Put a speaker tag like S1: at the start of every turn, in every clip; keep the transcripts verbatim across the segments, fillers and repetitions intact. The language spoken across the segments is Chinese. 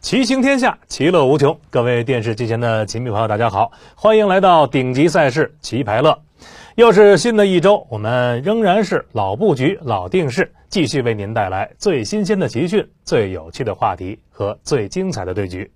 S1: 棋行天下，其乐无穷。各位电视机前的棋迷朋友，大家好，欢迎来到顶级赛事棋牌乐。又是新的一周，我们仍然是老布局、老定式，继续为您带来最新鲜的棋讯、最有趣的话题和最精彩的对局。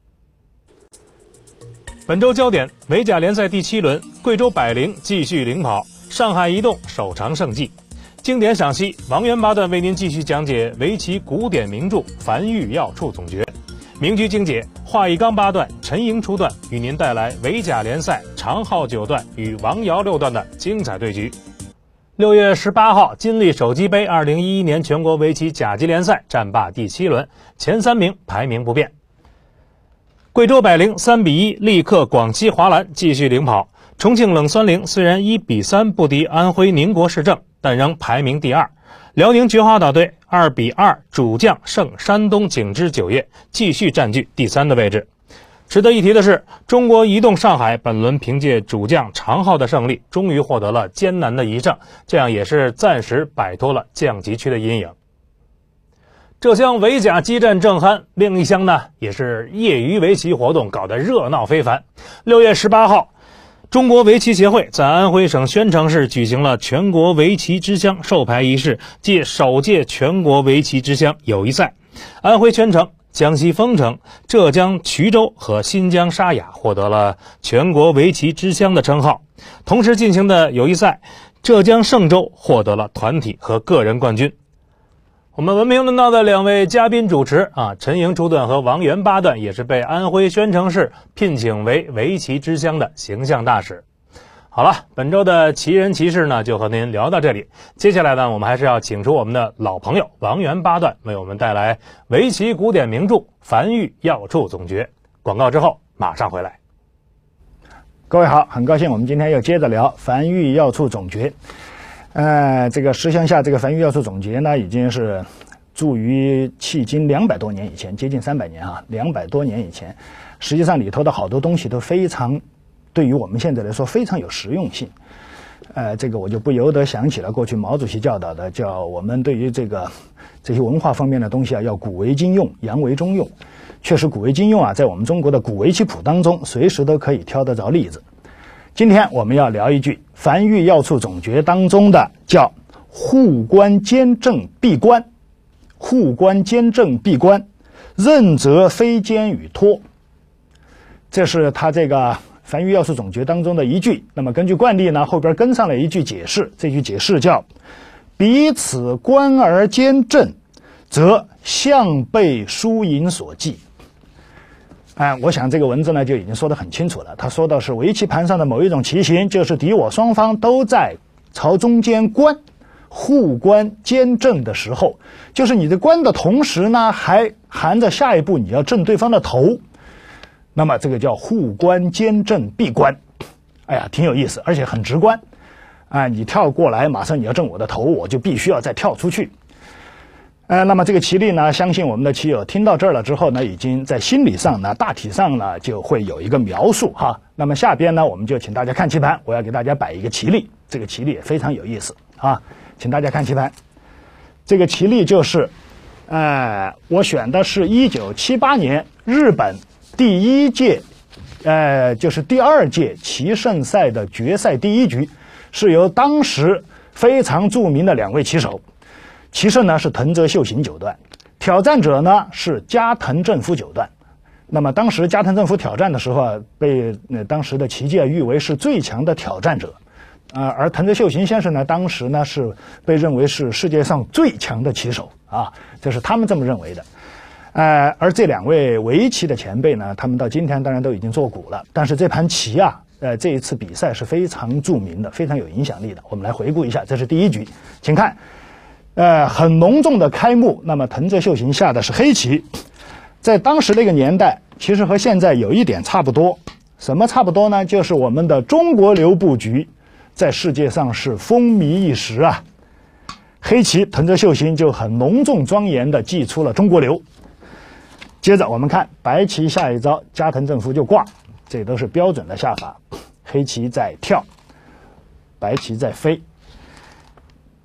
S1: 本周焦点：围甲联赛第七轮，贵州百灵继续领跑，上海移动首尝胜绩。经典赏析，王源八段为您继续讲解围棋古典名著《繁育要处总诀》。名局精解，华一刚八段、陈莹初段与您带来围甲联赛长浩九段与王瑶六段的精彩对局。六月十八号，金立手机杯二零一一年全国围棋甲级联赛战罢第七轮，前三名排名不变。贵州百灵三比一力克广西华兰，继续领跑。重庆冷酸灵虽然一比三不敌安徽宁国市政，但仍排名第二。辽宁菊花岛队二比二主将胜山东景之九业，继续占据第三的位置。值得一提的是，中国移动上海本轮凭借主将常浩的胜利，终于获得了艰难的一胜，这样也是暂时摆脱了降级区的阴影。这厢围甲激战正酣，另一厢呢也是业余围棋活动搞得热闹非凡。六月十八号，中国围棋协会在安徽省宣城市举行了全国围棋之乡授牌仪式，暨首届全国围棋之乡友谊赛。安徽宣城、江西丰城、浙江衢州和新疆沙雅获得了全国围棋之乡的称号。同时进行的友谊赛，浙江嵊州获得了团体和个人冠军。我们闻名论道的两位嘉宾主持啊，陈莹初段和王源八段也是被安徽宣城市聘请为围棋之乡的形象大使。好了，本周的奇人奇事呢就和您聊到这里。接下来呢，我们还是要请出我们的老朋友王源八段，为我们带来围棋古典名著《繁育要处总诀》。广告之后马上回来。
S2: 各位好，很高兴我们今天又接着聊《繁育要处总诀》。呃，这个石乡下这个《繁育要处总诀》呢，已经是著于迄今两百多年以前，接近三百年啊，两百多年以前。实际上里头的好多东西都非常，对于我们现在来说非常有实用性。呃，这个我就不由得想起了过去毛主席教导的，叫我们对于这个这些文化方面的东西啊，要古为今用，洋为中用。确实，古为今用啊，在我们中国的古围棋谱当中，随时都可以挑得着例子。今天我们要聊一句《繁育要处总诀》当中的叫护官监正闭关，护官监正闭关，任责非监与托。这是他这个《繁育要处总诀》当中的一句。那么根据惯例呢，后边跟上了一句解释，这句解释叫彼此官而监正，则向背输赢所忌。哎，我想这个文字呢就已经说得很清楚了。他说到是围棋盘上的某一种棋形，就是敌我双方都在朝中间关，护关监正的时候，就是你的关的同时呢，还含着下一步你要正对方的头，那么这个叫护关监正闭关。哎呀，挺有意思，而且很直观。啊，你跳过来，马上你要正我的头，我就必须要再跳出去。呃，那么这个棋例呢，相信我们的棋友听到这儿了之后呢，已经在心理上呢，大体上呢就会有一个描述哈。那么下边呢，我们就请大家看棋盘，我要给大家摆一个棋例，这个棋例也非常有意思啊，请大家看棋盘。这个棋例就是，呃，我选的是一九七八年日本第一届，呃，就是第二届棋圣赛的决赛第一局，是由当时非常著名的两位棋手。棋圣呢是藤泽秀行九段，挑战者呢是加藤正夫九段。那么当时加藤正夫挑战的时候啊，被、呃、当时的棋界誉为是最强的挑战者，呃，而藤泽秀行先生呢，当时呢是被认为是世界上最强的棋手啊，这是他们这么认为的。呃，而这两位围棋的前辈呢，他们到今天当然都已经作古了，但是这盘棋啊，呃，这一次比赛是非常著名的，非常有影响力的。我们来回顾一下，这是第一局，请看。呃，很隆重的开幕。那么藤泽秀行下的是黑棋，在当时那个年代，其实和现在有一点差不多。什么差不多呢？就是我们的中国流布局在世界上是风靡一时啊。黑棋藤泽秀行就很隆重庄严地祭出了中国流。接着我们看白棋下一招，加藤正夫就挂，这都是标准的下法。黑棋在跳，白棋在飞。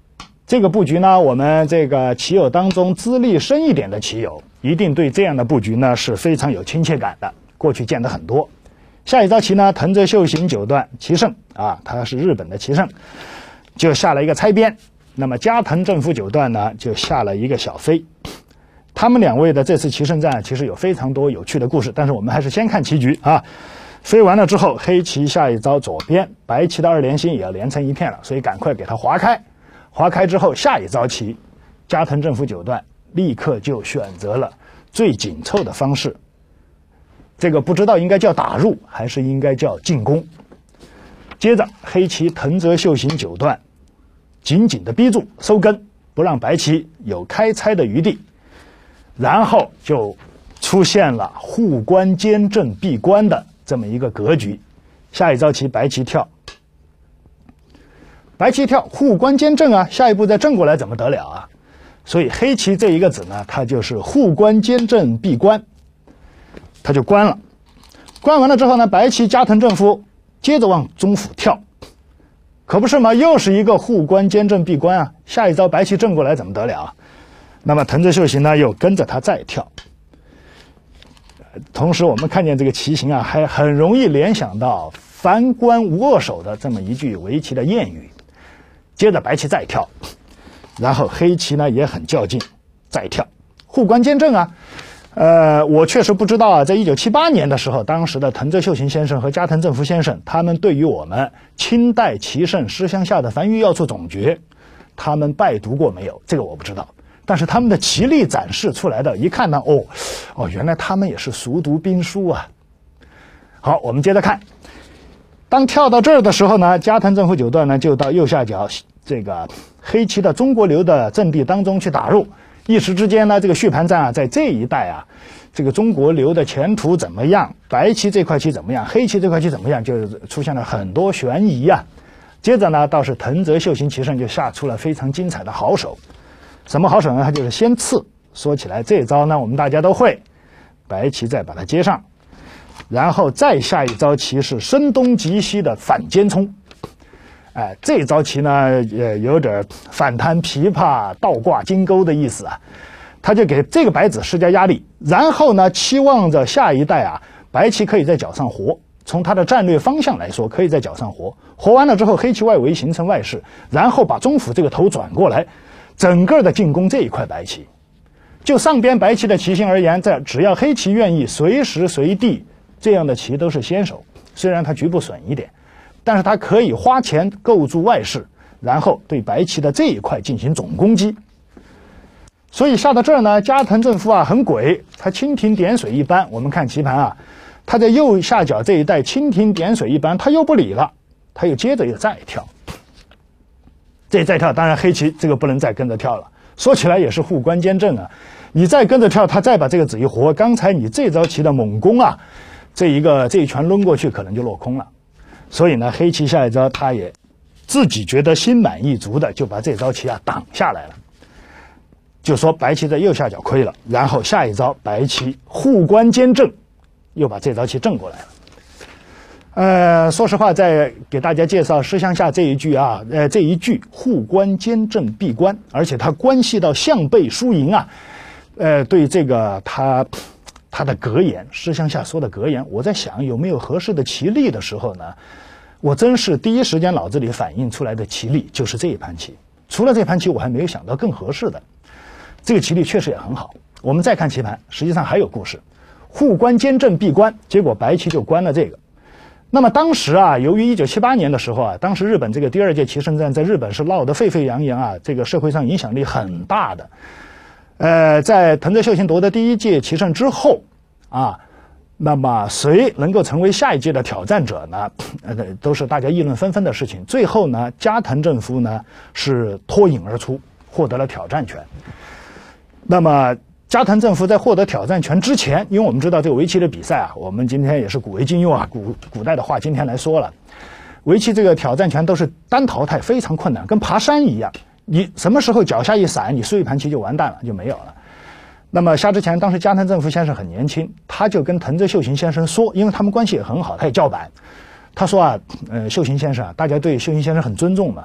S2: 这个布局呢，我们这个棋友当中资历深一点的棋友，一定对这样的布局呢是非常有亲切感的，过去见得很多。下一招棋呢，藤泽秀行九段棋圣啊，他是日本的棋圣，就下了一个猜边。那么加藤正夫九段呢，就下了一个小飞。他们两位的这次棋圣战其实有非常多有趣的故事，但是我们还是先看棋局啊。飞完了之后，黑棋下一招左边，白棋的二连星也要连成一片了，所以赶快给它划开。划开之后，下一招棋，加藤正夫九段立刻就选择了最紧凑的方式。这个不知道应该叫打入还是应该叫进攻。接着，黑棋藤泽秀行九段紧紧地逼住收根，不让白棋有开猜的余地，然后就出现了互关兼正闭关的这么一个格局。下一招棋白棋跳，白棋跳互关兼正啊，下一步再正过来怎么得了啊？所以黑棋这一个子呢，它就是互关兼正闭关，它就关了。关完了之后呢，白棋加藤正夫接着往中府跳，可不是吗？又是一个互关兼正闭关啊！下一招白棋正过来怎么得了啊？那么藤泽秀行呢，又跟着他再跳。同时，我们看见这个棋形啊，还很容易联想到“凡关无恶手”的这么一句围棋的谚语。接着白棋再跳，然后黑棋呢也很较劲，再跳，互关兼正啊。呃，我确实不知道啊，在一九七八年的时候，当时的藤泽秀行先生和加藤正夫先生，他们对于我们清代棋圣施香夏的繁育要素总诀，他们拜读过没有？这个我不知道。但是他们的棋力展示出来的，一看呢，哦，哦，原来他们也是熟读兵书啊。好，我们接着看，当跳到这儿的时候呢，加藤正夫九段呢就到右下角这个黑棋的中国流的阵地当中去打入。一时之间呢，这个续盘战啊，在这一带啊，这个中国流的前途怎么样？白棋这块棋怎么样？黑棋这块棋怎么样？就出现了很多悬疑啊。接着呢，倒是藤泽秀行棋圣就下出了非常精彩的好手。什么好手呢？他就是先刺。说起来这招呢，我们大家都会，白棋再把它接上，然后再下一招棋是声东击西的反尖冲。哎，这招棋呢也有点反弹琵琶倒挂金钩的意思啊，他就给这个白子施加压力，然后呢期望着下一代啊，白棋可以在角上活，从他的战略方向来说，可以在角上活，活完了之后黑棋外围形成外势，然后把中府这个头转过来，整个的进攻这一块白棋。就上边白棋的棋形而言，在只要黑棋愿意随时随地，这样的棋都是先手，虽然它局部损一点，但是它可以花钱构筑外势，然后对白棋的这一块进行总攻击。所以下到这儿呢，加藤正夫啊很诡，他蜻蜓点水一般。我们看棋盘啊，他在右下角这一带蜻蜓点水一般，他又不理了，他又接着又再跳。这再跳，当然黑棋这个不能再跟着跳了。说起来也是互关兼正啊，你再跟着跳，他再把这个子一活，刚才你这招棋的猛攻啊，这一个这一拳抡过去可能就落空了。所以呢，黑棋下一招他也自己觉得心满意足的就把这招棋啊挡下来了，就说白棋在右下角亏了，然后下一招白棋互关兼正，又把这招棋正过来了。呃，说实话，在给大家介绍施香夏这一句啊，呃，这一句互关兼正闭关，而且它关系到象背输赢啊，呃，对这个他他的格言，施香夏说的格言，我在想有没有合适的棋力的时候呢，我真是第一时间脑子里反映出来的棋力就是这一盘棋，除了这盘棋，我还没有想到更合适的。这个棋力确实也很好。我们再看棋盘，实际上还有故事，互关兼正闭关，结果白棋就关了这个。那么当时啊，由于一九七八年的时候啊，当时日本这个第二届棋圣战在日本是闹得沸沸扬扬啊，这个社会上影响力很大的。呃，在藤泽秀行夺得第一届棋圣之后啊，那么谁能够成为下一届的挑战者呢？呃，都是大家议论纷纷的事情。最后呢，加藤正夫呢是脱颖而出，获得了挑战权。那么加藤正夫在获得挑战权之前，因为我们知道这个围棋的比赛啊，我们今天也是古为今用啊，古古代的话今天来说了，围棋这个挑战权都是单淘汰，非常困难，跟爬山一样，你什么时候脚下一闪，你输一盘棋就完蛋了，就没有了。那么夏之前，当时加藤正夫先生很年轻，他就跟藤泽秀行先生说，因为他们关系也很好，他也叫板，他说啊，呃，秀行先生啊，大家对秀行先生很尊重嘛。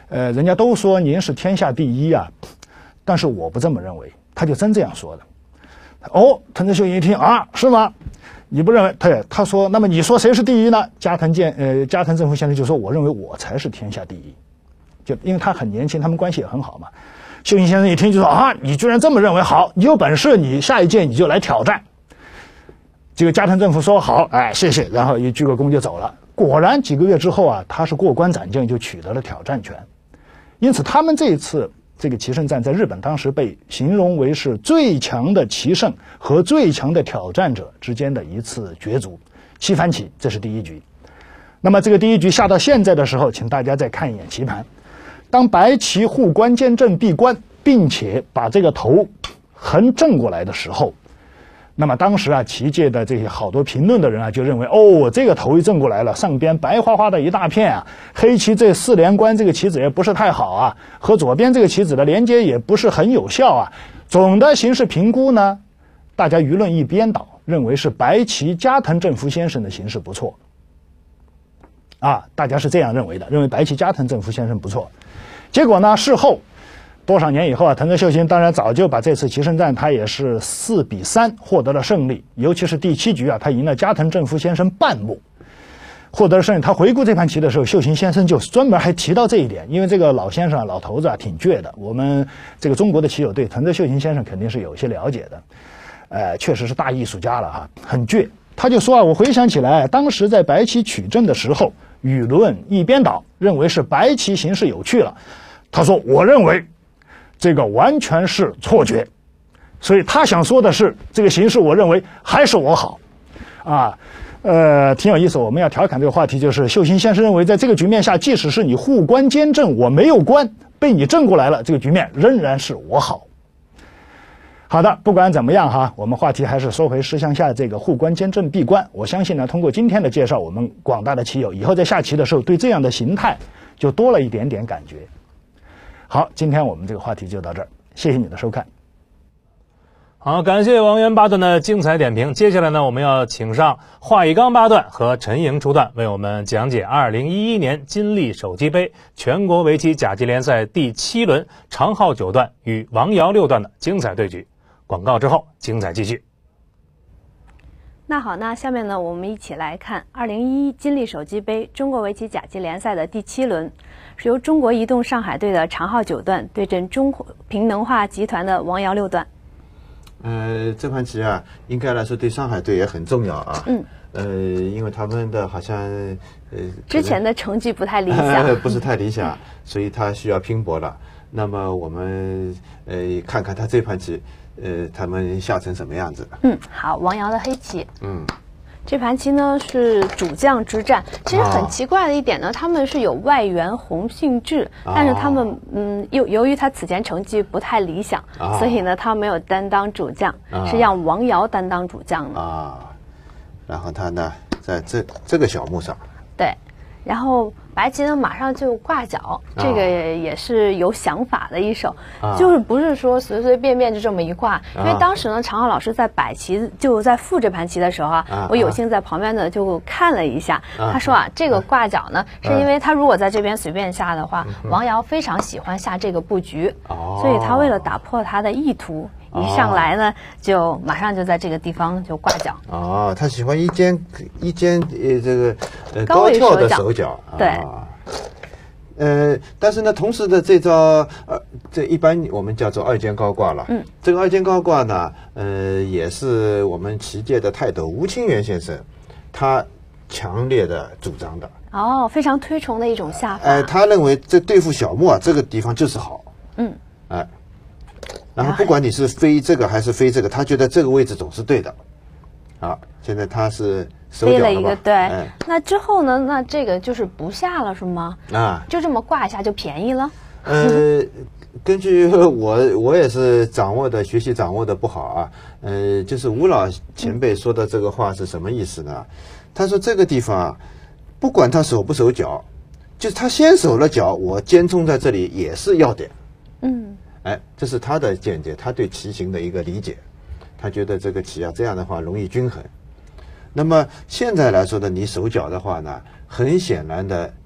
S2: 呃，人家都说您是天下第一啊，但是我不这么认为。他就真这样说的。哦，藤泽秀行一听啊，是吗？你不认为？对，他说，那么你说谁是第一呢？加藤健，呃，加藤正夫先生就说，我认为我才是天下第一。就因为他很年轻，他们关系也很好嘛。秀行先生一听就说啊，你居然这么认为，好，你有本事，你下一届你就来挑战。这个加藤正夫说好，哎，谢谢，然后一鞠个躬就走了。果然几个月之后啊，他是过关斩将，就取得了挑战权。因此，他们这一次这个棋圣战在日本当时被形容为是最强的棋圣和最强的挑战者之间的一次角逐。七番棋，这是第一局。那么这个第一局下到现在的时候，请大家再看一眼棋盘。当白棋护关坚正闭关，并且把这个头横正过来的时候，那么当时啊，棋界的这些好多评论的人啊，就认为哦，这个头一正过来了，上边白花花的一大片啊，黑棋这四连关这个棋子也不是太好啊，和左边这个棋子的连接也不是很有效啊。总的形势评估呢，大家舆论一边倒，认为是白棋加藤正夫先生的形势不错。啊，大家是这样认为的，认为白棋加藤正夫先生不错。结果呢，事后多少年以后啊，藤泽秀行当然早就把这次棋圣战他也是四比三获得了胜利，尤其是第七局啊，他赢了加藤正夫先生半目，获得了胜利。他回顾这盘棋的时候，秀行先生就专门还提到这一点，因为这个老先生啊，老头子啊，挺倔的。我们这个中国的棋友对藤泽秀行先生肯定是有一些了解的，呃，确实是大艺术家了哈，很倔。他就说啊，我回想起来，当时在白棋取正的时候，舆论一边倒，认为是白棋形势有趣了。他说，我认为这个完全是错觉，所以他想说的是，这个形势我认为还是我好，啊，呃，挺有意思。我们要调侃这个话题，就是秀行先生认为，在这个局面下，即使是你护关坚正，我没有关，被你正过来了，这个局面仍然是我好。好的，不管怎么样哈，我们话题还是说回石像下这个护关坚正闭关。我相信呢，通过今天的介绍，我们广大的棋友以后在下棋的时候，对这样的形态就多了一点点感觉。好，今天我们这个话题就到这儿，谢谢你的收看。
S1: 好，感谢王源八段的精彩点评。接下来呢，我们要请上华一刚八段和陈莹初段为我们讲解二零一一年金立手机杯全国围棋甲级联赛第七轮长浩九段与王瑶六段的精彩对局。广告之后，精彩继续。
S3: 那好，那下面呢，我们一起来看二零一一金立手机杯中国围棋甲级联赛的第七轮，是由中国移动上海队的长浩九段对阵中平能化集团的王瑶六段。
S4: 呃，这盘棋啊，应该来说对上海队也很重要啊。嗯。呃，因为他们的好像呃
S3: 之前的成绩不太理想，
S4: 不是太理想，所以他需要拼搏了。那么我们呃看看他这盘棋。呃，他们下成什么样子？
S3: 嗯，好，王瑶的黑棋。
S4: 嗯，
S3: 这盘棋呢是主将之战。其实很奇怪的一点呢，他们是有外援洪信志，但是他们嗯，由由于他此前成绩不太理想，所以呢他没有担当主将，是让王瑶担当主将的
S4: 啊。然后他呢，在这这个小目上，
S3: 对，然后白棋呢马上就挂角，这个也是有想法的一手，啊、就是不是说随随便便就这么一挂。因为当时呢，常浩老师在摆棋就在复这盘棋的时候啊，啊我有幸在旁边呢就看了一下，啊、他说啊，这个挂角呢、啊、是因为他如果在这边随便下的话，嗯、王瑶非常喜欢下这个布局，哦、所以他为了打破他的意图。一上来呢，就马上就在这个地方就挂角。
S4: 哦，他喜欢一尖一尖呃这个呃高跳的手脚。
S3: 对。
S4: 啊、呃，但是呢，同时的这招呃，这一般我们叫做二尖高挂了。嗯。这个二尖高挂呢，呃，也是我们棋界的泰斗吴清源先生他强烈的主张的。
S3: 哦，非常推崇的一种下法。
S4: 哎、呃，他认为这对付小目啊，这个地方就是好。嗯。哎、呃。然后不管你是飞这个还是飞这个，他觉得这个位置总是对的。啊，现在他是收
S3: 飞了一个对、
S4: 哎，
S3: 那之后呢？那这个就是不下了是吗？
S4: 啊，
S3: 就这么挂一下就便宜了。
S4: 呃，根据我我也是掌握的学习掌握的不好啊。呃，就是吴老前辈说的这个话是什么意思呢？他说这个地方啊，不管他守不守角，就是他先守了角，我尖冲在这里也是要点。嗯。哎，这是他的见解，他对棋形的一个理解，他觉得这个棋啊这样的话容易均衡。那么现在来说呢，你手脚的话呢，很显然的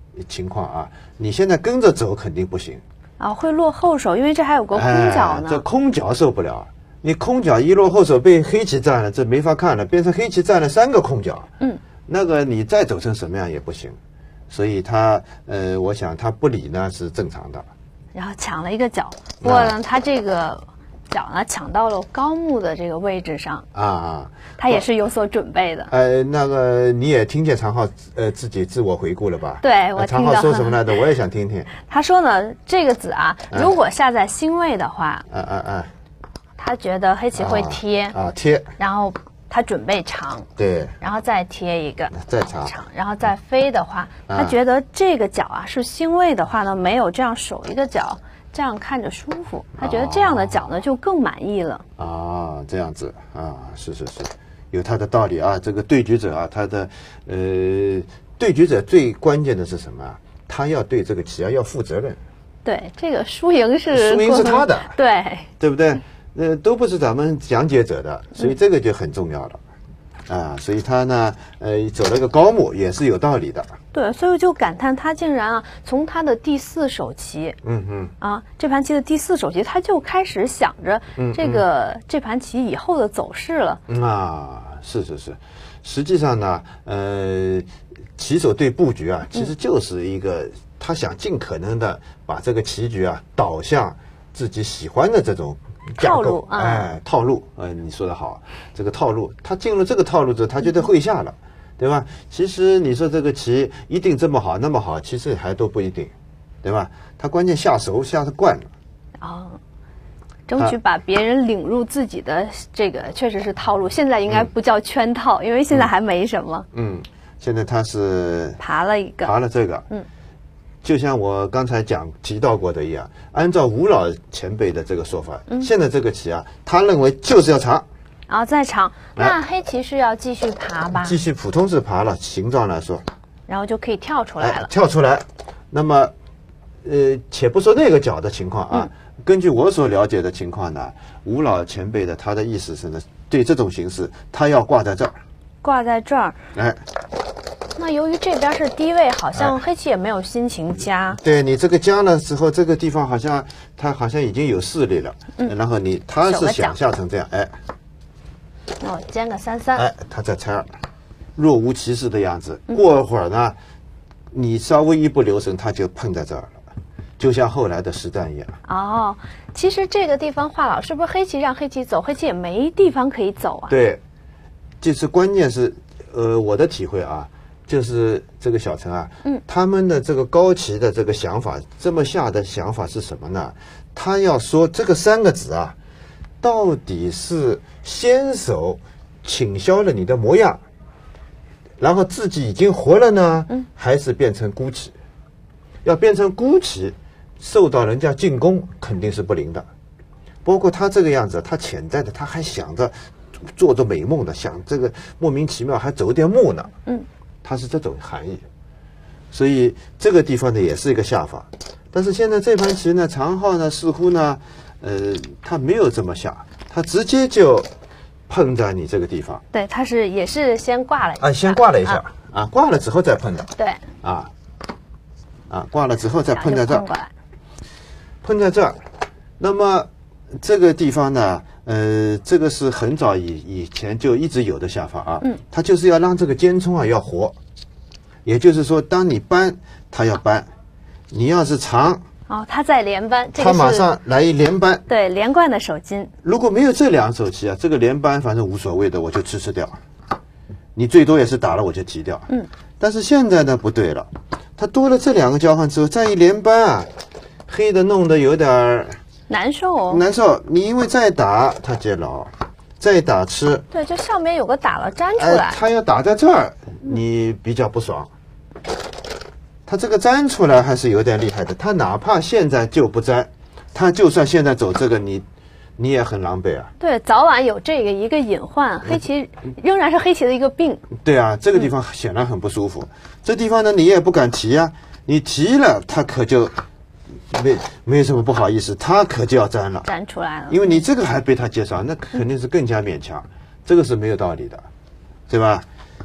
S4: 情况啊，你现在跟着走肯定不行
S3: 啊，会落后手，因为这还有个空角呢。
S4: 哎、这空角受不了，你空角一落后手被黑棋占了，这没法看了，变成黑棋占了三个空角。
S3: 嗯，那
S4: 个你再走成什么样也不行，所以他呃，我想他不理呢是正常的。
S3: 然后抢了一个角，不过呢，他这个角呢抢到了高木的这个位置上
S4: 啊啊，
S3: 他也是有所准备的。
S4: 呃，那个你也听见常浩呃自己自我回顾了吧？
S3: 对，我
S4: 常浩说什么来着？我也想听听。
S3: 他说呢，这个子啊，如果下在星位的话，
S4: 啊啊啊，
S3: 他觉得黑棋会贴
S4: 啊贴，
S3: 然后他准备长，
S4: 对，
S3: 然后再贴一个，
S4: 再长，
S3: 然后再飞的话，他觉得这个角啊是星位的话呢，没有这样守一个角，这样看着舒服，他觉得这样的角呢就更满意了。
S4: 啊，这样子啊，是是是，有他的道理啊。这个对局者啊，他的呃，对局者最关键的是什么啊？他要对这个棋啊要负责任。
S3: 对，这个输赢是
S4: 输赢是他的，
S3: 对
S4: 对不对？呃，都不是咱们讲解者的，所以这个就很重要了。啊，所以他呢，呃，走了个高木也是有道理的。
S3: 对，所以我就感叹他竟然啊，从他的第四手棋，
S4: 嗯嗯，
S3: 啊，这盘棋的第四手棋，他就开始想着这个、嗯嗯、这盘棋以后的走势了。
S4: 啊，是是是，实际上呢，呃，棋手对布局啊，其实就是一个、嗯、他想尽可能的把这个棋局啊导向自己喜欢的这种。
S3: 套路，
S4: 哎，套路，呃，你说的好，这个套路，他进入这个套路之后，他觉得会下了，对吧？其实你说这个棋一定这么好那么好，其实还都不一定，对吧？他关键下熟下的惯了，
S3: 哦，争取把别人领入自己的这个确实是套路，现在应该不叫圈套，嗯、因为现在还没什么。
S4: 嗯，现在他是
S3: 爬了一个，
S4: 爬了这个，
S3: 嗯。
S4: 就像我刚才讲提到过的一样，按照吴老前辈的这个说法，
S3: 嗯、
S4: 现在这个棋啊，他认为就是要长，
S3: 然后再长，那黑棋是要继续爬吧？
S4: 继续普通是爬了，形状来说，
S3: 然后就可以跳出来了。
S4: 哎、跳出来，那么，呃，且不说那个角的情况啊，
S3: 嗯、
S4: 根据我所了解的情况呢，吴老前辈的他的意思是呢，对这种形式，他要挂在这儿，
S3: 挂在这儿，
S4: 哎。
S3: 那由于这边是低位，好像黑棋也没有心情加。
S4: 哎、对你这个加了之后，这个地方好像它好像已经有势力了。嗯。然后你他是想象成这样，哎。
S3: 那我尖个三三。
S4: 哎，他在拆，若无其事的样子。过会儿呢，嗯、你稍微一不留神，他就碰在这儿了，就像后来的实战一样。
S3: 哦，其实这个地方华老是不是黑棋让黑棋走，黑棋也没地方可以走啊？
S4: 对，就是关键是，呃，我的体会啊。就是这个小陈啊，
S3: 嗯，
S4: 他们的这个高棋的这个想法，这么下的想法是什么呢？他要说这个三个子啊，到底是先手倾销了你的模样，然后自己已经活了呢，
S3: 嗯，
S4: 还是变成孤棋？要变成孤棋，受到人家进攻肯定是不灵的。包括他这个样子，他潜在的他还想着做着美梦的，想这个莫名其妙还走点目呢，
S3: 嗯。
S4: 它是这种含义，所以这个地方呢也是一个下法，但是现在这盘棋呢，常浩呢似乎呢，呃，他没有这么下，他直接就碰在你这个地方。
S3: 对，他是也是先挂了一下，
S4: 啊，先挂了一下，啊，啊挂了之后再碰的。
S3: 对，
S4: 啊，啊，挂了之后再碰在这儿，碰在这儿，那么这个地方呢？呃，这个是很早以以前就一直有的下法啊，
S3: 嗯，
S4: 它就是要让这个尖冲啊要活，也就是说，当你扳，它要扳，你要是长，
S3: 哦，它再连扳，这个
S4: 它马上来一连扳，
S3: 对，连贯的手筋。
S4: 如果没有这两手棋啊，这个连扳反正无所谓的，我就吃吃掉，你最多也是打了我就提掉，
S3: 嗯，但
S4: 是现在呢不对了，它多了这两个交换之后，再一连扳啊，黑的弄得有点
S3: 难受哦，
S4: 难受。你因为再打他接牢，再打吃。
S3: 对，就上面有个打了粘出来。
S4: 哎，他要打在这儿，你比较不爽。他这个粘出来还是有点厉害的。他哪怕现在就不粘，他就算现在走这个，你你也很狼狈啊。
S3: 对，早晚有这个一个隐患，黑棋仍然是黑棋的一个病。
S4: 对啊，这个地方显然很不舒服。嗯、这地方呢，你也不敢提呀、啊，你提了，他可就。没没什么不好意思，他可就要粘了，
S3: 粘出来了。
S4: 因为你这个还被他介绍，那肯定是更加勉强，嗯、这个是没有道理的，对吧？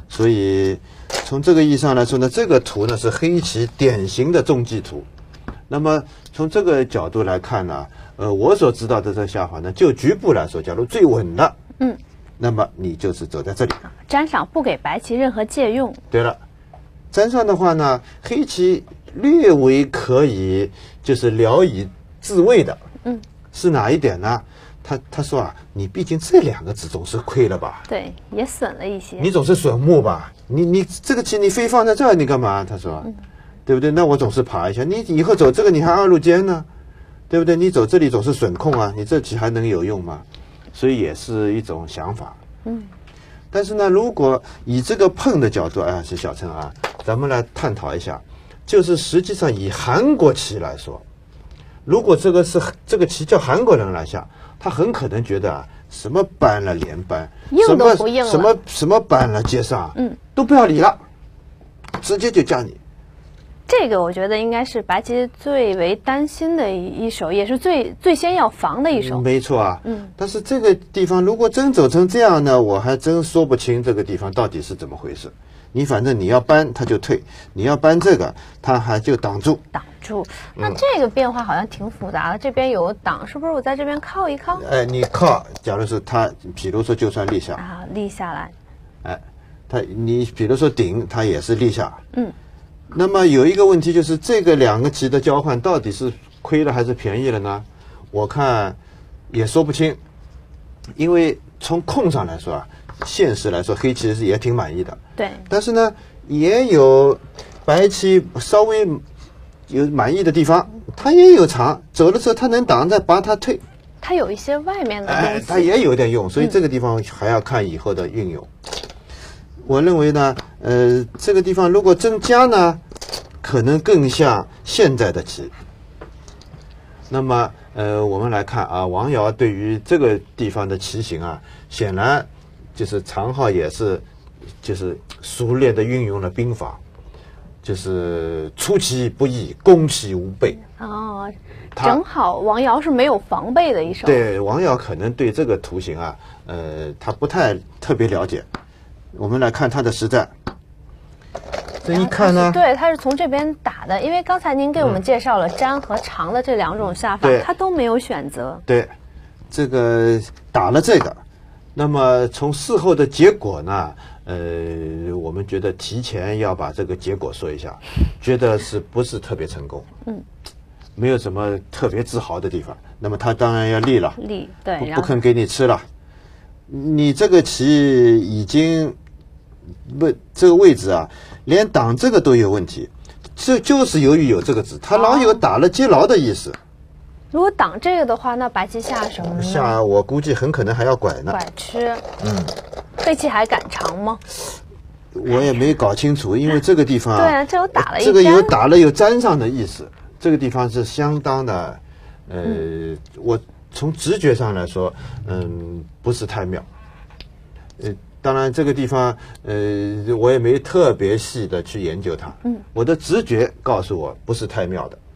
S4: 所以从这个意义上来说呢，这个图呢是黑棋典型的中计图。那么从这个角度来看呢，呃，我所知道的这个下法呢，就局部来说，假如最稳的，
S3: 嗯，
S4: 那么你就是走在这里，
S3: 粘上不给白棋任何借用。
S4: 对了，粘上的话呢，黑棋略微可以就是聊以自慰的，
S3: 嗯，
S4: 是哪一点呢？他他说啊，你毕竟这两个子总是亏了吧？
S3: 对，也损了一些。
S4: 你总是损目吧？你你这个棋你非放在这儿，你干嘛？他说，
S3: 嗯、
S4: 对不对？那我总是爬一下，你以后走这个你还二路尖呢，对不对？你走这里总是损控啊，你这棋还能有用吗？所以也是一种想法。
S3: 嗯。
S4: 但是呢，如果以这个碰的角度，哎，是小陈啊，咱们来探讨一下，就是实际上以韩国棋来说，如果这个是这个棋叫韩国人来下。他很可能觉得啊，什么扳了连扳，
S3: 硬都不硬了，
S4: 什么什么扳了接上，
S3: 嗯，
S4: 都不要理了，直接就加你。
S3: 这个我觉得应该是白棋最为担心的一手，也是最最先要防的一手。
S4: 嗯、没错啊，
S3: 嗯。
S4: 但是这个地方如果真走成这样呢，我还真说不清这个地方到底是怎么回事。你反正你要扳他就退，你要扳这个他还就挡住。
S3: 挡住，那这个变化好像挺复杂的。嗯、这边有挡，是不是我在这边靠一靠？
S4: 哎，你靠，假如是他，比如说就算立下
S3: 啊，立下来。
S4: 哎，他你比如说顶，他也是立下。
S3: 嗯。
S4: 那么有一个问题就是，这个两个棋的交换到底是亏了还是便宜了呢？我看也说不清，因为从控上来说啊。现实来说，黑棋是也挺满意的，
S3: 对。
S4: 但是呢，也有白棋稍微有满意的地方，它也有长，走的时候它能挡，再把它退。
S3: 它有一些外面的东西，
S4: 哎，它也有点用，所以这个地方还要看以后的运用。嗯、我认为呢，呃，这个地方如果增加呢，可能更像现在的棋。那么，呃，我们来看啊，王瑶对于这个地方的棋形啊，显然。就是常浩也是，就是熟练的运用了兵法，就是出其不意，攻其无备。
S3: 哦，正好王瑶是没有防备的一手。
S4: 对，王瑶可能对这个图形啊，呃，他不太特别了解。我们来看他的实战，这一看呢，
S3: 对，他是从这边打的，因为刚才您给我们介绍了粘和长的这两种下法，他都没有选择。
S4: 对，这个打了这个。那么从事后的结果呢，呃，我们觉得提前要把这个结果说一下，觉得是不是特别成功？嗯，没有什么特别自豪的地方。那么他当然要立了，
S3: 立对，
S4: 不不肯给你吃了。你这个棋已经不这个位置啊，连挡这个都有问题，这就是由于有这个子，他老有打了接牢的意思。
S3: 如果挡这个的话，那白棋下什么呢？
S4: 下我估计很可能还要拐呢。
S3: 拐吃。嗯。黑棋还敢长吗？
S4: 我也没搞清楚，因为这个地方、啊、
S3: 对啊，这有打了一
S4: 这个有打了有粘上的意思，这个地方是相当的，呃，嗯、我从直觉上来说，嗯，不是太妙。呃，当然这个地方，呃，我也没特别细的去研究它。嗯。我的直觉告诉我不是太妙的。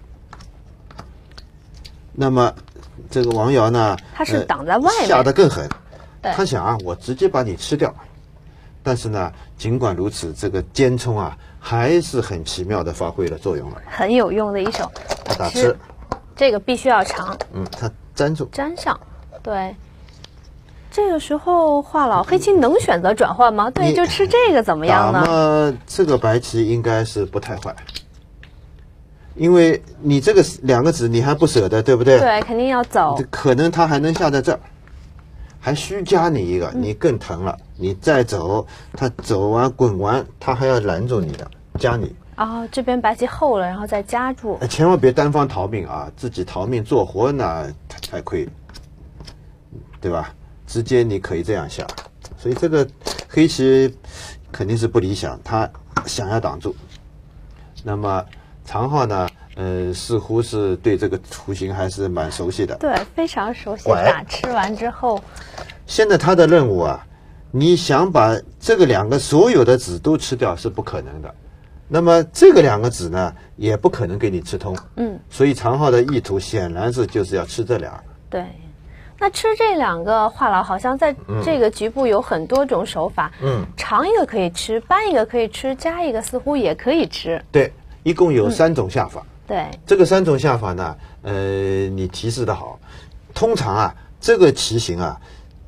S4: 那么，这个王瑶呢？
S3: 他是挡在外面，呃、
S4: 下得更狠。他想啊，我直接把你吃掉。但是呢，尽管如此，这个尖冲啊，还是很奇妙的发挥了作用了，
S3: 很有用的一手。
S4: 他打吃，
S3: 这个必须要长。
S4: 嗯，他粘住，
S3: 粘上。对，这个时候华老黑棋能选择转换吗？对，就吃这个怎么样呢？
S4: 那么这个白棋应该是不太坏。因为你这个两个子你还不舍得，对不对？
S3: 对，肯定要走。
S4: 可能他还能下在这儿，还虚加你一个，嗯、你更疼了。你再走，他走完滚完，他还要拦住你的，加你。
S3: 哦，这边白棋厚了，然后再夹住。
S4: 千万别单方逃命啊！自己逃命做活那太亏，对吧？直接你可以这样下，所以这个黑棋肯定是不理想，他想要挡住。那么。常浩呢，呃，似乎是对这个图形还是蛮熟悉的。
S3: 对，非常熟悉。打吃完之后，
S4: 现在他的任务啊，你想把这个两个所有的子都吃掉是不可能的。那么这个两个子呢，也不可能给你吃通。嗯。所以常浩的意图显然是就是要吃这俩。
S3: 对， 那吃这两个话痨，好像在这个局部有很多种手法。嗯，长一个可以吃，搬一个可以吃，加一个似乎也可以吃。
S4: 对，一共有三种下法。
S3: 嗯、对，
S4: 这个三种下法呢，呃，你提示的好。通常啊，这个棋形啊，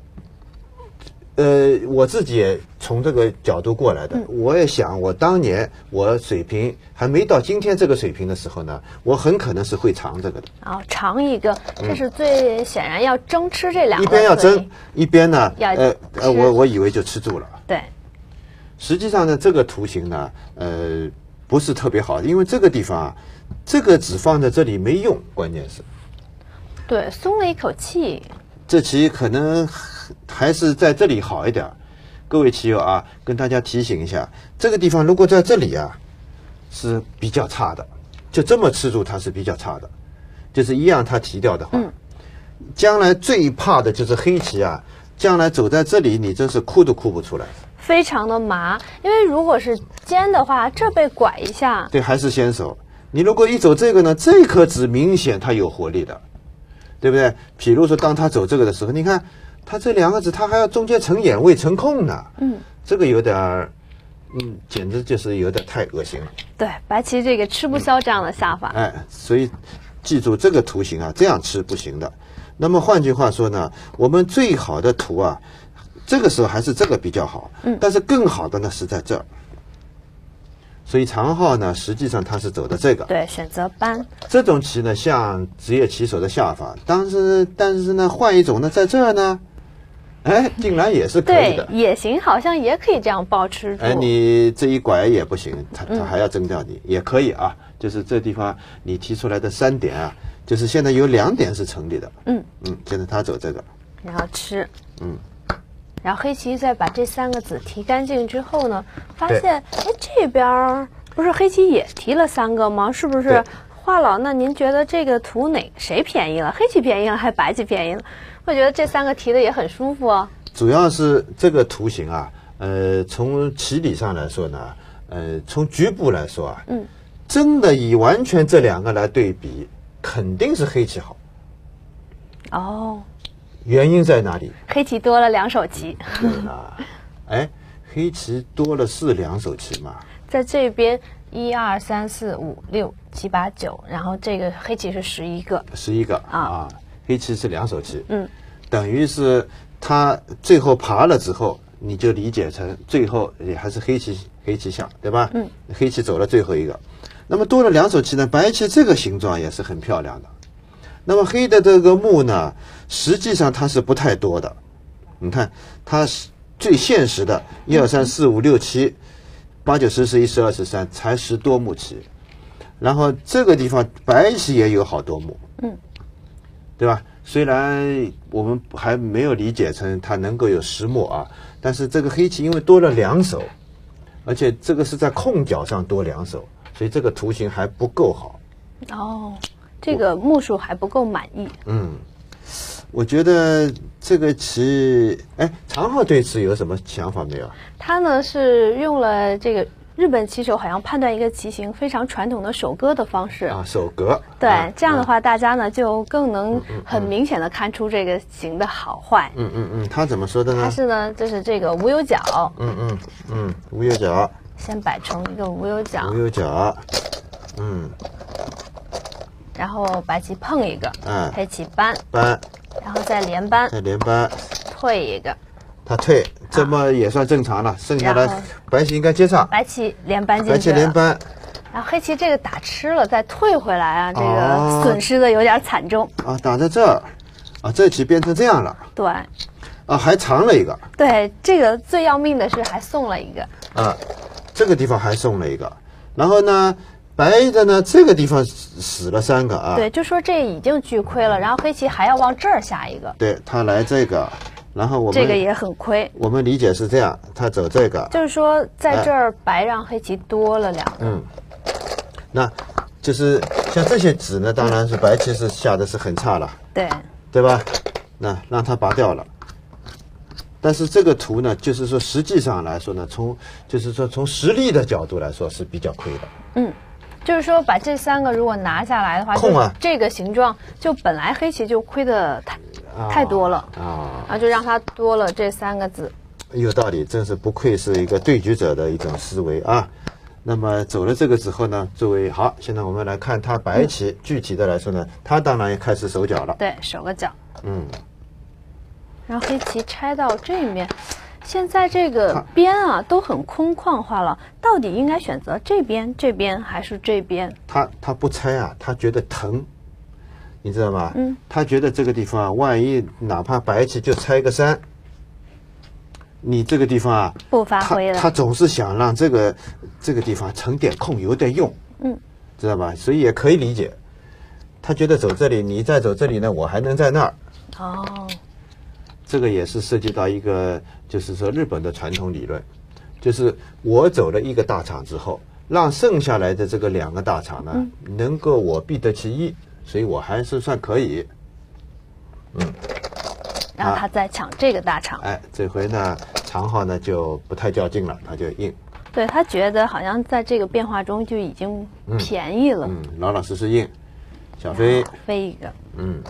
S4: 呃，我自己也从这个角度过来的。嗯、我也想，我当年我水平还没到今天这个水平的时候呢，我很可能是会尝这个的。
S3: 哦，尝一个，这是最显然要争吃这两个。
S4: 一边要争，一边呢，
S3: 呃
S4: 呃，我我以为就吃住了。
S3: 对。
S4: 实际上呢，这个图形呢，呃，不是特别好，因为这个地方啊，这个只放在这里没用，关键是。
S3: 对，松了一口气。
S4: 这棋可能还是在这里好一点。各位棋友啊，跟大家提醒一下，这个地方如果在这里啊，是比较差的，就这么吃住它是比较差的，就是一样它提掉的话，嗯、将来最怕的就是黑棋啊，将来走在这里，你真是哭都哭不出来，
S3: 非常的麻。因为如果是尖的话，这被拐一下，
S4: 对，还是先手。你如果一走这个呢，这颗子明显它有活力的。对不对？比如说，当他走这个的时候，你看他这两个子，他还要中间成眼位、成空呢。嗯，这个有点儿，嗯，简直就是有点太恶心了。
S3: 对，白棋这个吃不消这样的下法。
S4: 嗯、哎，所以记住这个图形啊，这样吃不行的。那么换句话说呢，我们最好的图啊，这个时候还是这个比较好。嗯，但是更好的呢是在这儿。所以长号呢，实际上他是走的这个，
S3: 对，选择搬
S4: 这种棋呢，像职业棋手的下法，但是但是呢，换一种呢，在这儿呢，哎，竟然也是可以的，
S3: 对，也行，好像也可以这样抱吃住。
S4: 哎，你这一拐也不行，他他还要争掉你，嗯、也可以啊。就是这地方你提出来的三点啊，就是现在有两点是成立的。嗯嗯，现在他走这个，
S3: 然后吃，嗯。然后黑棋再把这三个子提干净之后呢，发现哎这边不是黑棋也提了三个吗？是不是？话痨，那您觉得这个图哪谁便宜了？黑棋便宜了还是白棋便宜了？我觉得这三个提的也很舒服啊。
S4: 主要是这个图形啊，呃，从棋理上来说呢，呃，从局部来说啊，嗯，真的以完全这两个来对比，肯定是黑棋好。
S3: 哦。
S4: 原因在哪里？
S3: 黑棋多了两手棋。
S4: 对了，哎，黑棋多了是两手棋嘛？
S3: 在这边一二三四五六七八九，然后这个黑棋是十一个。
S4: 十一个啊，啊，黑棋是两手棋。嗯，等于是他最后爬了之后，你就理解成最后也还是黑棋黑棋下，对吧？嗯，黑棋走了最后一个。那么多了两手棋呢，白棋这个形状也是很漂亮的。那么黑的这个目呢，实际上它是不太多的。你看，它最现实的，一二三四五六七，八九十十一十二十三，才十多目棋。然后这个地方白棋也有好多目，嗯，对吧？虽然我们还没有理解成它能够有十目啊，但是这个黑棋因为多了两手，而且这个是在空角上多两手，所以这个图形还不够好。
S3: 哦。这个目数还不够满意。
S4: 嗯，我觉得这个棋，哎，长号对此有什么想法没有？
S3: 他呢是用了这个日本棋手好像判断一个棋形非常传统的手割的方式
S4: 啊，手割。
S3: 对，啊、这样的话、嗯、大家呢就更能很明显的看出这个形的好坏。
S4: 嗯嗯嗯，他怎么说的呢？
S3: 他是呢，就是这个无有角。
S4: 嗯嗯嗯，无有角。
S3: 先摆成一个无有角。
S4: 无有角。嗯。
S3: 然后白棋碰一个，嗯，黑棋搬
S4: 搬，
S3: 然后再连搬，
S4: 再连搬，
S3: 退一个，
S4: 他退，这么也算正常了。剩下的白棋应该接上，
S3: 白棋连搬进去，
S4: 白棋连搬，
S3: 然后黑棋这个打吃了，再退回来啊，这个损失的有点惨重
S4: 啊。打在这儿，啊，这棋变成这样了，
S3: 对，
S4: 啊，还藏了一个，
S3: 对，这个最要命的是还送了一个，
S4: 啊，这个地方还送了一个，然后呢？白的呢，这个地方死了三个啊。
S3: 对，就说这已经巨亏了，然后黑棋还要往这儿下一个。
S4: 对，他来这个，然后我们
S3: 这个也很亏。
S4: 我们理解是这样，他走这个，
S3: 就是说在这儿白让黑棋多了两个。
S4: 嗯，那就是像这些子呢，当然是白棋是下的是很差了。
S3: 对，
S4: 对吧？那让他拔掉了。但是这个图呢，就是说实际上来说呢，从就是说从实力的角度来说是比较亏的。
S3: 嗯。就是说，把这三个如果拿下来的话，
S4: 空啊，
S3: 这个形状就本来黑棋就亏的太太多了
S4: 啊，
S3: 然后就让它多了这三个字。
S4: 有道理，真是不愧是一个对局者的一种思维啊。那么走了这个之后呢，作为好，现在我们来看他白棋，嗯、具体的来说呢，他当然也开始守角了。
S3: 对，守个角。
S4: 嗯。
S3: 然后黑棋拆到这面，现在这个边啊都很空旷化了，到底应该选择这边、这边还是这边？
S4: 他他不拆啊，他觉得疼，你知道吗？
S3: 嗯。
S4: 他觉得这个地方啊，万一哪怕白棋就拆个三。你这个地方啊，
S3: 不发挥了，
S4: 他, 他总是想让这个这个地方成点空，有点用，
S3: 嗯，
S4: 知道吧？所以也可以理解，他觉得走这里，你再走这里呢，我还能在那儿。
S3: 哦，
S4: 这个也是涉及到一个，就是说日本的传统理论，就是我走了一个大场之后，让剩下来的这个两个大场呢，嗯、能够我必得其一，所以我还是算可以，嗯。
S3: 然后他再抢这个大场，
S4: 哎，这回呢，长浩呢就不太较劲了，他就硬。
S3: 对他觉得好像在这个变化中就已经便宜了，
S4: 嗯，嗯老老实实硬。小飞
S3: 飞一个，
S4: 嗯，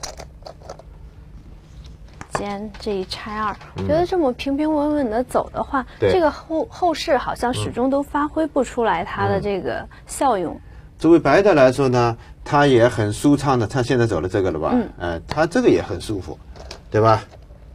S3: 尖这一拆二，我觉得这么平平稳稳的走的话，
S4: 嗯、
S3: 这个后后市好像始终都发挥不出来它的这个效用。
S4: 嗯、作为白的来说呢，他也很舒畅的，他现在走了这个了吧？
S3: 嗯，
S4: 呃，他这个也很舒服。对吧？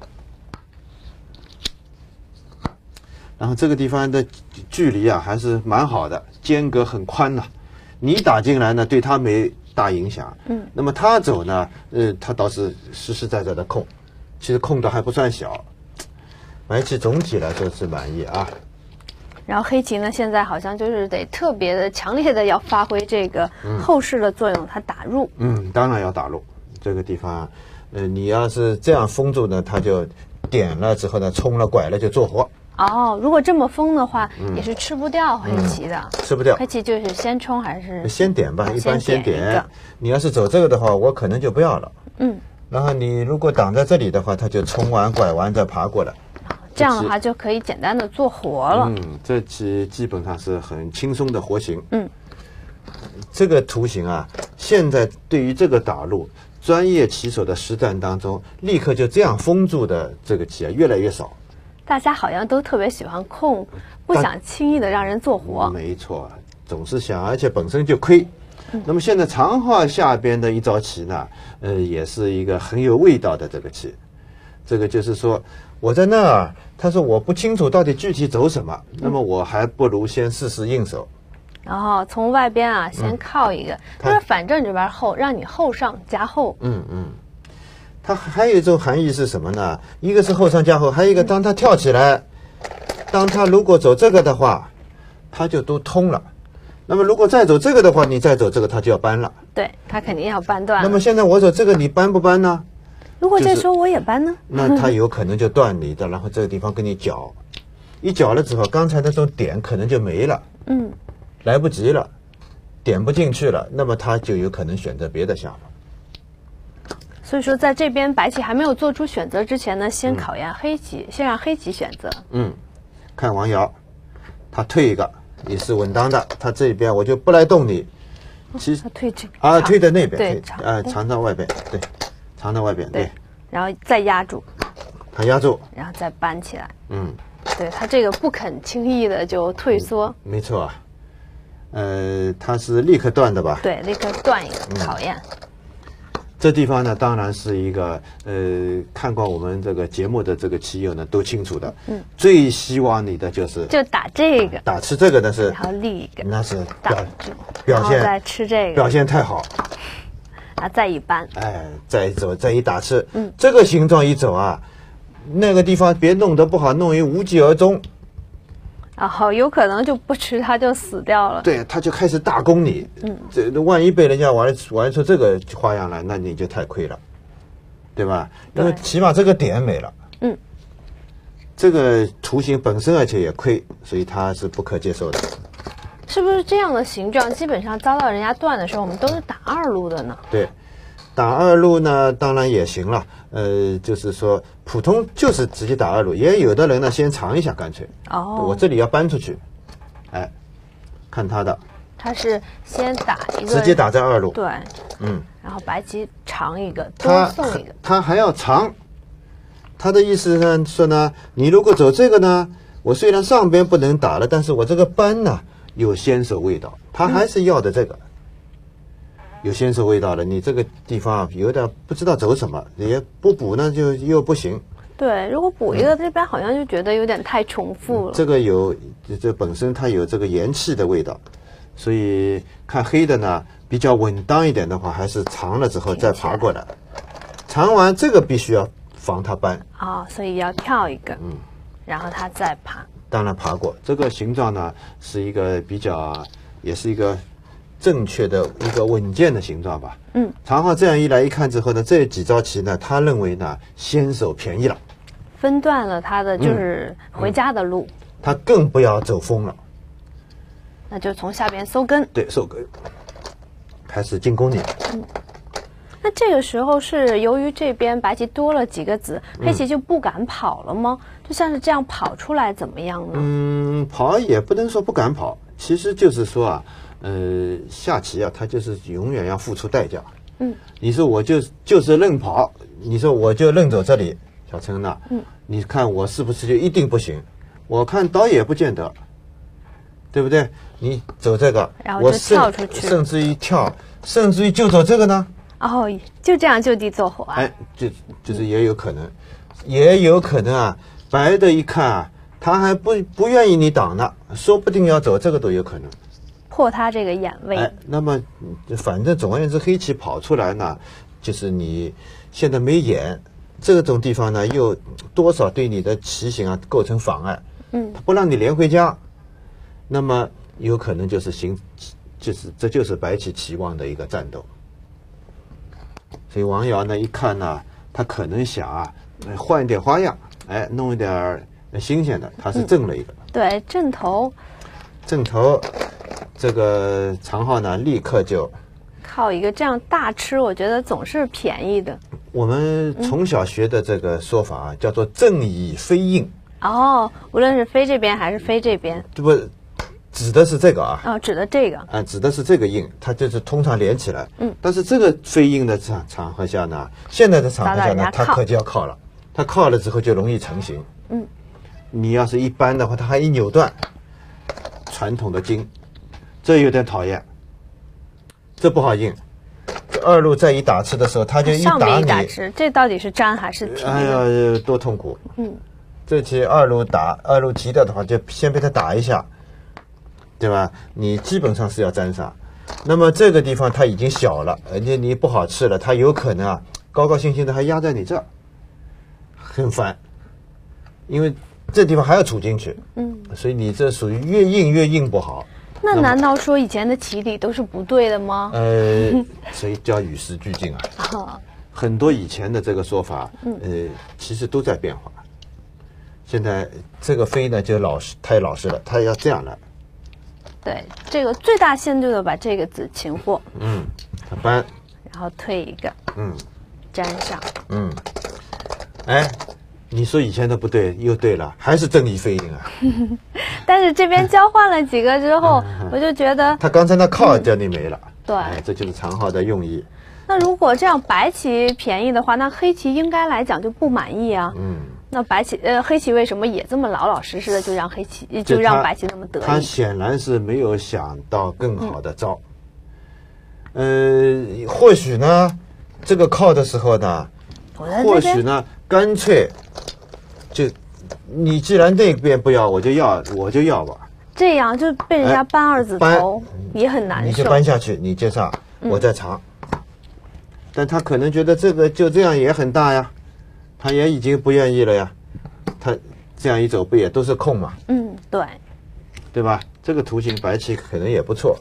S4: 然后这个地方的距离啊还是蛮好的，间隔很宽呐、啊。你打进来呢，对他没大影响。
S3: 嗯。
S4: 那么他走呢，呃，他倒是实实在在的空，其实空的还不算小。白棋总体来说是满意啊。
S3: 然后黑棋呢，现在好像就是得特别的强烈的要发挥这个后势的作用，它打入。
S4: 嗯，当然要打入这个地方。呃，你要是这样封住呢，他就点了之后呢，冲了拐了就做活。
S3: 哦，如果这么封的话，嗯、也是吃不掉黑棋的、
S4: 嗯，吃不掉。
S3: 黑棋就是先冲还是
S4: 先点吧？一般先点。
S3: 点
S4: 你要是走这个的话，我可能就不要了。
S3: 嗯。
S4: 然后你如果挡在这里的话，他就冲完拐完再爬过来。
S3: 这样的话就可以简单的做活了。
S4: 嗯，这棋基本上是很轻松的活形。
S3: 嗯。
S4: 这个图形啊，现在对于这个打入。专业棋手的实战当中，立刻就这样封住的这个棋啊，越来越少。
S3: 大家好像都特别喜欢控，不想轻易的让人做活。
S4: 没错，总是想，而且本身就亏。嗯、那么现在长浩下边的一招棋呢，呃，也是一个很有味道的这个棋。这个就是说，我在那儿，他说我不清楚到底具体走什么，嗯、那么我还不如先试试应手。
S3: 然后从外边啊，先靠一个，就是、嗯、反正这边后，让你后上加后。
S4: 嗯嗯，它还有一种含义是什么呢？一个是后上加后，还有一个，当他跳起来，嗯、当他如果走这个的话，他就都通了。那么如果再走这个的话，你再走这个，他就要搬了。
S3: 对，他肯定要搬断。
S4: 那么现在我走这个，你搬不搬呢？
S3: 如果这时候我也搬呢？
S4: 就是、那他有可能就断你的，然后这个地方跟你搅，一搅了之后，刚才那种点可能就没了。
S3: 嗯。
S4: 来不及了，点不进去了，那么他就有可能选择别的下法。
S3: 所以说，在这边白棋还没有做出选择之前呢，先考验黑棋，嗯、先让黑棋选择。
S4: 嗯，看王瑶，他退一个也是稳当的，他这边我就不来动你。其实、
S3: 哦、他退这
S4: 啊，退在那边，
S3: 对，
S4: 啊，藏到外边，对，藏到外边，对。
S3: 然后再压住。
S4: 他压住，
S3: 然后再搬起来。
S4: 嗯，
S3: 对他这个不肯轻易的就退缩。
S4: 嗯、没错啊。呃，它是立刻断的吧？
S3: 对，立刻断一个考验。
S4: 嗯、这地方呢，当然是一个呃，看过我们这个节目的这个棋友呢都清楚的。嗯。最希望你的就是
S3: 就打这个，
S4: 打吃这个的是，
S3: 然后立一个，
S4: 那是
S3: 打
S4: 住，表现
S3: 再吃这个，
S4: 表现太好。
S3: 啊，再一搬，
S4: 哎，再走，再一打吃，嗯，这个形状一走啊，那个地方别弄得不好，弄一无疾而终。
S3: 然后有可能就不吃，他就死掉了。
S4: 对，他就开始大攻你。嗯，这万一被人家玩玩出这个花样来，那你就太亏了，对吧？因为起码这个点没了。
S3: 嗯，
S4: 这个图形本身而且也亏，所以他是不可接受的。
S3: 是不是这样的形状，基本上遭到人家断的时候，我们都是打二路的呢？
S4: 对，打二路呢，当然也行了。呃，就是说普通就是直接打二路，也有的人呢先尝一下，干脆
S3: 哦，
S4: 我这里要搬出去，哎，看他的，
S3: 他是先打一个，
S4: 直接打在二路，
S3: 对，
S4: 嗯，
S3: 然后白棋长一个，多
S4: 他
S3: 送一个，
S4: 他还要长。他的意思呢说呢，你如果走这个呢，我虽然上边不能打了，但是我这个扳呢有先手味道，他还是要的这个。嗯、有先手味道了，你这个地方有点不知道走什么，也不补呢就又不行。
S3: 对，如果补一个，这边好像就觉得有点太重复了。
S4: 这个有，这本身它有这个元气的味道，所以看黑的呢比较稳当一点的话，还是长了之后再爬过来。长完这个必须要防它扳
S3: 啊、哦，所以要跳一个，嗯，然后它再爬。
S4: 当然爬过，这个形状呢是一个比较，也是一个正确的一个稳健的形状吧。嗯，长浩这样一来一看之后呢，这几招棋呢，他认为呢先手便宜了。
S3: 分断了他的就是回家的路，
S4: 嗯嗯、他更不要走疯了，
S3: 那就从下边搜根，
S4: 对，搜根，开始进攻你。
S3: 嗯，那这个时候是由于这边白棋多了几个子，黑棋就不敢跑了吗？嗯、就像是这样跑出来怎么样呢？
S4: 嗯，跑也不能说不敢跑，其实就是说啊，呃，下棋啊，它就是永远要付出代价。嗯，你说我就就是愣跑，你说我就愣走这里。小陈呐，嗯，你看我是不是就一定不行？我看倒也不见得，对不对？你走这个，
S3: 然后就跳出去，
S4: 甚至于跳，甚至于就走这个呢？
S3: 哦，就这样就地做活啊？
S4: 哎，就就是也有可能，嗯、也有可能啊。白的一看啊，他还不不愿意你挡呢，说不定要走这个都有可能，
S3: 破他这个眼位。
S4: 哎，那么反正总而言之，黑棋跑出来呢，就是你现在没眼。这种地方呢，又多少对你的棋形啊构成妨碍，嗯，它不让你连回家，那么有可能就是形，就是这就是白棋棋望的一个战斗。所以王瑶呢一看呢，他可能想啊，换一点花样，哎，弄一点新鲜的，他是正了一个。
S3: 嗯、对，正头。
S4: 正头，这个长浩呢立刻就。
S3: 靠一个这样大吃，我觉得总是便宜的。
S4: 我们从小学的这个说法啊，嗯、叫做正以飞应。
S3: 哦，无论是飞这边还是飞这边，
S4: 这不指的是这个啊？
S3: 哦，指的这个
S4: 啊，指的是这个应，它就是通常连起来。嗯，但是这个飞应的场场合下呢，现在的场合下呢，它可就要靠了，它靠了之后就容易成型。嗯，你要是一般的话，它还一扭断，传统的筋，这有点讨厌。这不好应，这二路再一打吃的时候，他就一打你。
S3: 上面一打吃，这到底是粘还是提？
S4: 哎呀，多痛苦！嗯，这棋二路打，二路提掉的话，就先被他打一下，对吧？你基本上是要粘上。那么这个地方它已经小了，而且你不好吃了，它有可能啊，高高兴兴的还压在你这儿，很烦。因为这地方还要杵进去，嗯，所以你这属于越硬越硬不好。
S3: 那难道说以前的棋理都是不对的吗？
S4: 呃，所以叫与时俱进啊。哦、很多以前的这个说法，呃，其实都在变化。现在这个飞呢，就老实太老实了，他要这样来。
S3: 对，这个最大限度的把这个子擒获。
S4: 嗯，他搬，
S3: 然后退一个。嗯，粘上。
S4: 嗯，哎。你说以前的不对，又对了，还是正以飞应啊！
S3: 但是这边交换了几个之后，我就觉得
S4: 他刚才那靠叫你没了。
S3: 嗯、对、
S4: 哎，这就是长浩的用意。
S3: 那如果这样白棋便宜的话，那黑棋应该来讲就不满意啊。嗯。那白棋呃黑棋为什么也这么老老实实的就让黑棋就让白棋那么得意？
S4: 他显然是没有想到更好的招。嗯、呃，或许呢，这个靠的时候呢，或许呢，干脆。就你既然那边不要，我就要，我就要吧。
S3: 这样就被人家搬二字头，哎、也很难受。
S4: 你就搬下去，你接上，我再长。嗯、但他可能觉得这个就这样也很大呀，他也已经不愿意了呀。他这样一走，不也都是空嘛？
S3: 嗯，对，
S4: 对吧？这个图形白棋可能也不错。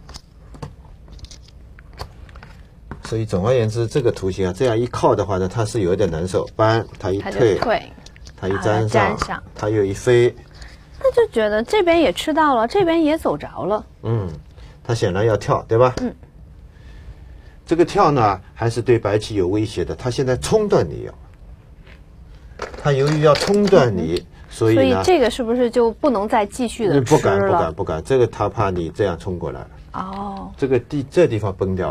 S4: 所以总而言之，这个图形啊，这样一靠的话呢，它是有点难受。搬，它一退。它一粘上，它又一飞，
S3: 他就觉得这边也吃到了，这边也走着了。
S4: 嗯，他显然要跳，对吧？嗯，这个跳呢，还是对白棋有威胁的。他现在冲断你要，他由于要冲断你，嗯、所以呢，
S3: 所以这个是不是就不能再继续的吃了？
S4: 不敢，不敢，不敢。这个他怕你这样冲过来。哦，这个地这地方崩掉了。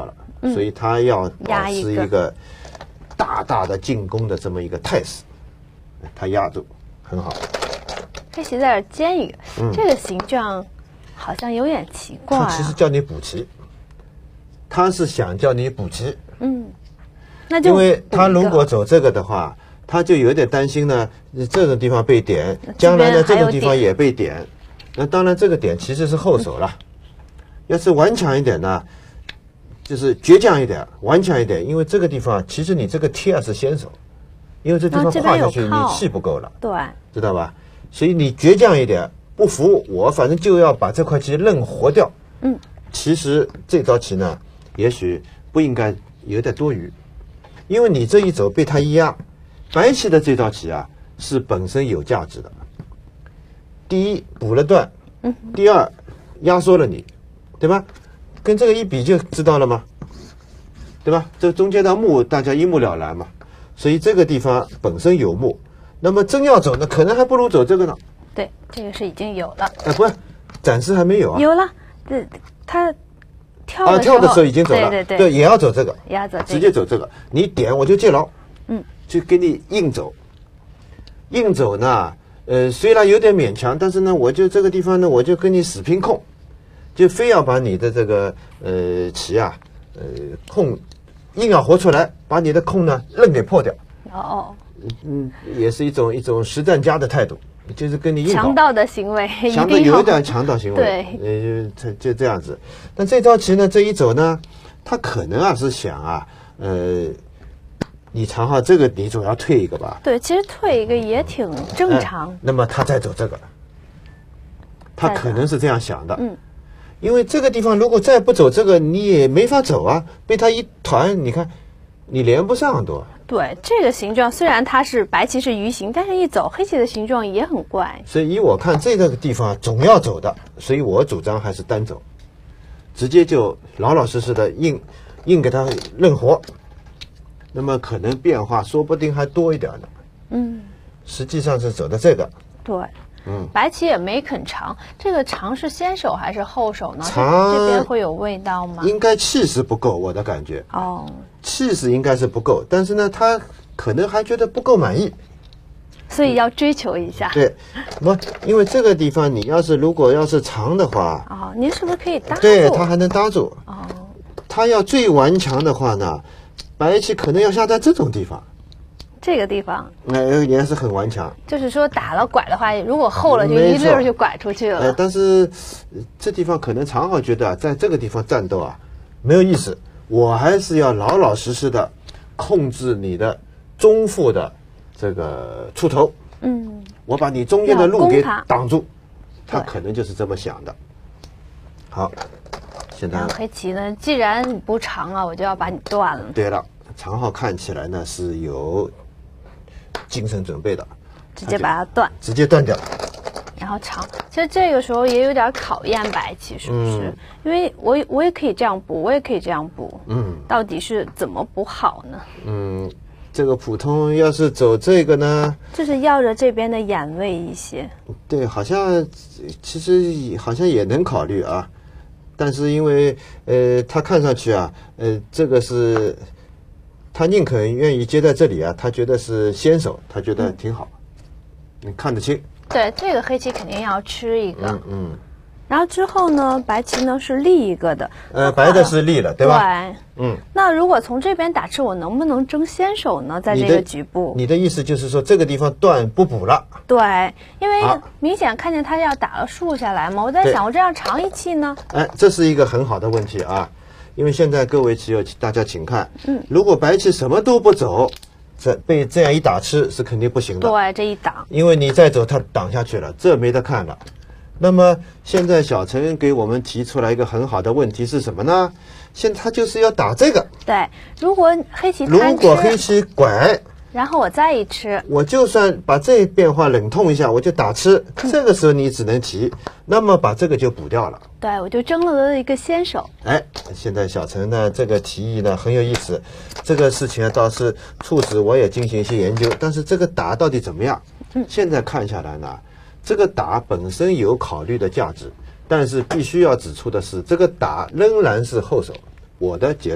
S3: 嗯
S4: 所以他要保
S3: 压一个
S4: 持一个大大的进攻的这么一个态势，他压住很好。
S3: 黑棋在这尖一个，这个形状好像有点奇怪、啊。
S4: 他其实叫你补棋，他是想叫你补棋。
S3: 嗯，那就
S4: 因为他如果走这个的话，他就有点担心呢，这种地方被点，将来呢这种地方也被点。那当然，这个点其实是后手了。要是顽强一点呢，就是倔强一点，顽强一点，因为这个地方其实你这个贴啊是先手，因为这地方跨下去你气不够了，
S3: 对，
S4: 知道吧？所以你倔强一点，不服我，反正就要把这块棋愣活掉。
S3: 嗯，
S4: 其实这招棋呢，也许不应该有点多余，因为你这一走被他一压，白棋的这道棋啊是本身有价值的。第一补了段，
S3: 嗯，
S4: 第二压缩了你，对吧？跟这个一比就知道了吗？对吧？这中间的目大家一目了然嘛。所以这个地方本身有目，那么真要走呢，可能还不如走这个呢。
S3: 对，这个是已经有了。
S4: 哎，不是，暂时还没有啊。
S3: 有了，这他跳
S4: 啊，
S3: 的时候、
S4: 跳的时候已经走了，
S3: 对对对，
S4: 也要走这个，
S3: 也要走、这个，
S4: 直接走这个。你点我就接牢，
S3: 嗯，
S4: 就给你硬走。硬走呢，呃，虽然有点勉强，但是呢，我就这个地方呢，我就跟你死拼控，就非要把你的这个呃棋啊，呃控硬要活出来，把你的控呢愣给破掉。
S3: 哦，
S4: 嗯，也是一种一种实战家的态度，就是跟你硬搞。
S3: 强盗的行为，
S4: 强盗有一点强盗行为，
S3: 对，
S4: 呃，就这样子。但这招棋呢，这一走呢，他可能啊是想啊，呃，你常浩这个你总要退一个吧？
S3: 对，其实退一个也挺正常。
S4: 哎、那么他再走这个，他可能是这样想的，
S3: 嗯，
S4: 因为这个地方如果再不走这个，你也没法走啊，被他一团，你看你连不上都。
S3: 对，这个形状虽然它是白棋是鱼形，但是一走黑棋的形状也很怪。
S4: 所以依我看这个地方总要走的，所以我主张还是单走，直接就老老实实的硬硬给它愣活。那么可能变化说不定还多一点呢。
S3: 嗯，
S4: 实际上是走的这个。
S3: 对，
S4: 嗯，
S3: 白棋也没啃长，这个长是先手还是后手呢？
S4: 长
S3: 这边会有味道吗？
S4: 应该气势不够，我的感觉。
S3: 哦，
S4: 气势应该是不够，但是呢，他可能还觉得不够满意，
S3: 所以要追求一下。
S4: 对，不，因为这个地方你要是如果要是长的话，
S3: 哦，您是不是可以搭住？
S4: 对，他还能搭住。
S3: 哦，
S4: 他要最顽强的话呢，白棋可能要下在这种地方。
S3: 这个地方，
S4: 哎，也是很顽强。
S3: 就是说打了拐的话，如果厚了就一溜儿就拐出去了。
S4: 哎，但是这地方可能常浩觉得啊，在这个地方战斗啊没有意思，我还是要老老实实的控制你的中腹的这个出头。
S3: 嗯，
S4: 我把你中间的路给
S3: 要攻它
S4: 挡住，他可能就是这么想的。好，现在
S3: 然后黑棋呢，既然你不长啊，我就要把你断了。
S4: 对了，常浩看起来呢是有精神准备的，
S3: 直接把它断，
S4: 直接断掉。
S3: 然后长，其实这个时候也有点考验白棋，是不是？
S4: 嗯、
S3: 因为我我也可以这样补，我也可以这样补，
S4: 嗯，
S3: 到底是怎么补好呢？
S4: 嗯，这个普通要是走这个呢，
S3: 就是要着这边的眼位一些。
S4: 对，好像其实好像也能考虑啊，但是因为呃，他看上去啊，呃，这个是。他宁可愿意接在这里啊，他觉得是先手，他觉得挺好，你、嗯、看得清。
S3: 对，这个黑棋肯定要吃一个。
S4: 嗯嗯。
S3: 然后之后呢，白棋呢是立一个的。
S4: 呃，白的是立了，对吧？
S3: 对。
S4: 嗯。
S3: 那如果从这边打吃，我能不能争先手呢？在这个局部。
S4: 你的意思就是说，这个地方断不补了？
S3: 对，因为明显看见他要打了竖下来嘛，我在想，我这样长一气呢？
S4: 哎，这是一个很好的问题啊。因为现在各位棋友，大家请看，
S3: 嗯，
S4: 如果白棋什么都不走，这被这样一打吃是肯定不行的。
S3: 对，这一挡，
S4: 因为你再走，它挡下去了，这没得看了。那么现在小陈给我们提出来一个很好的问题是什么呢？现在他就是要打这个。
S3: 对，如果黑棋
S4: 如果黑棋拐。
S3: 然后我再一吃，
S4: 我就算把这变化冷痛一下，我就打吃。这个时候你只能提，那么把这个就补掉了。
S3: 对，我就争了一个先手。
S4: 哎，现在小陈呢这个提议呢很有意思，这个事情倒是促使我也进行一些研究。但是这个打到底怎么样？
S3: 嗯，
S4: 现在看下来呢，这个打本身有考虑的价值，但是必须要指出的是，这个打仍然是后手。我的结论。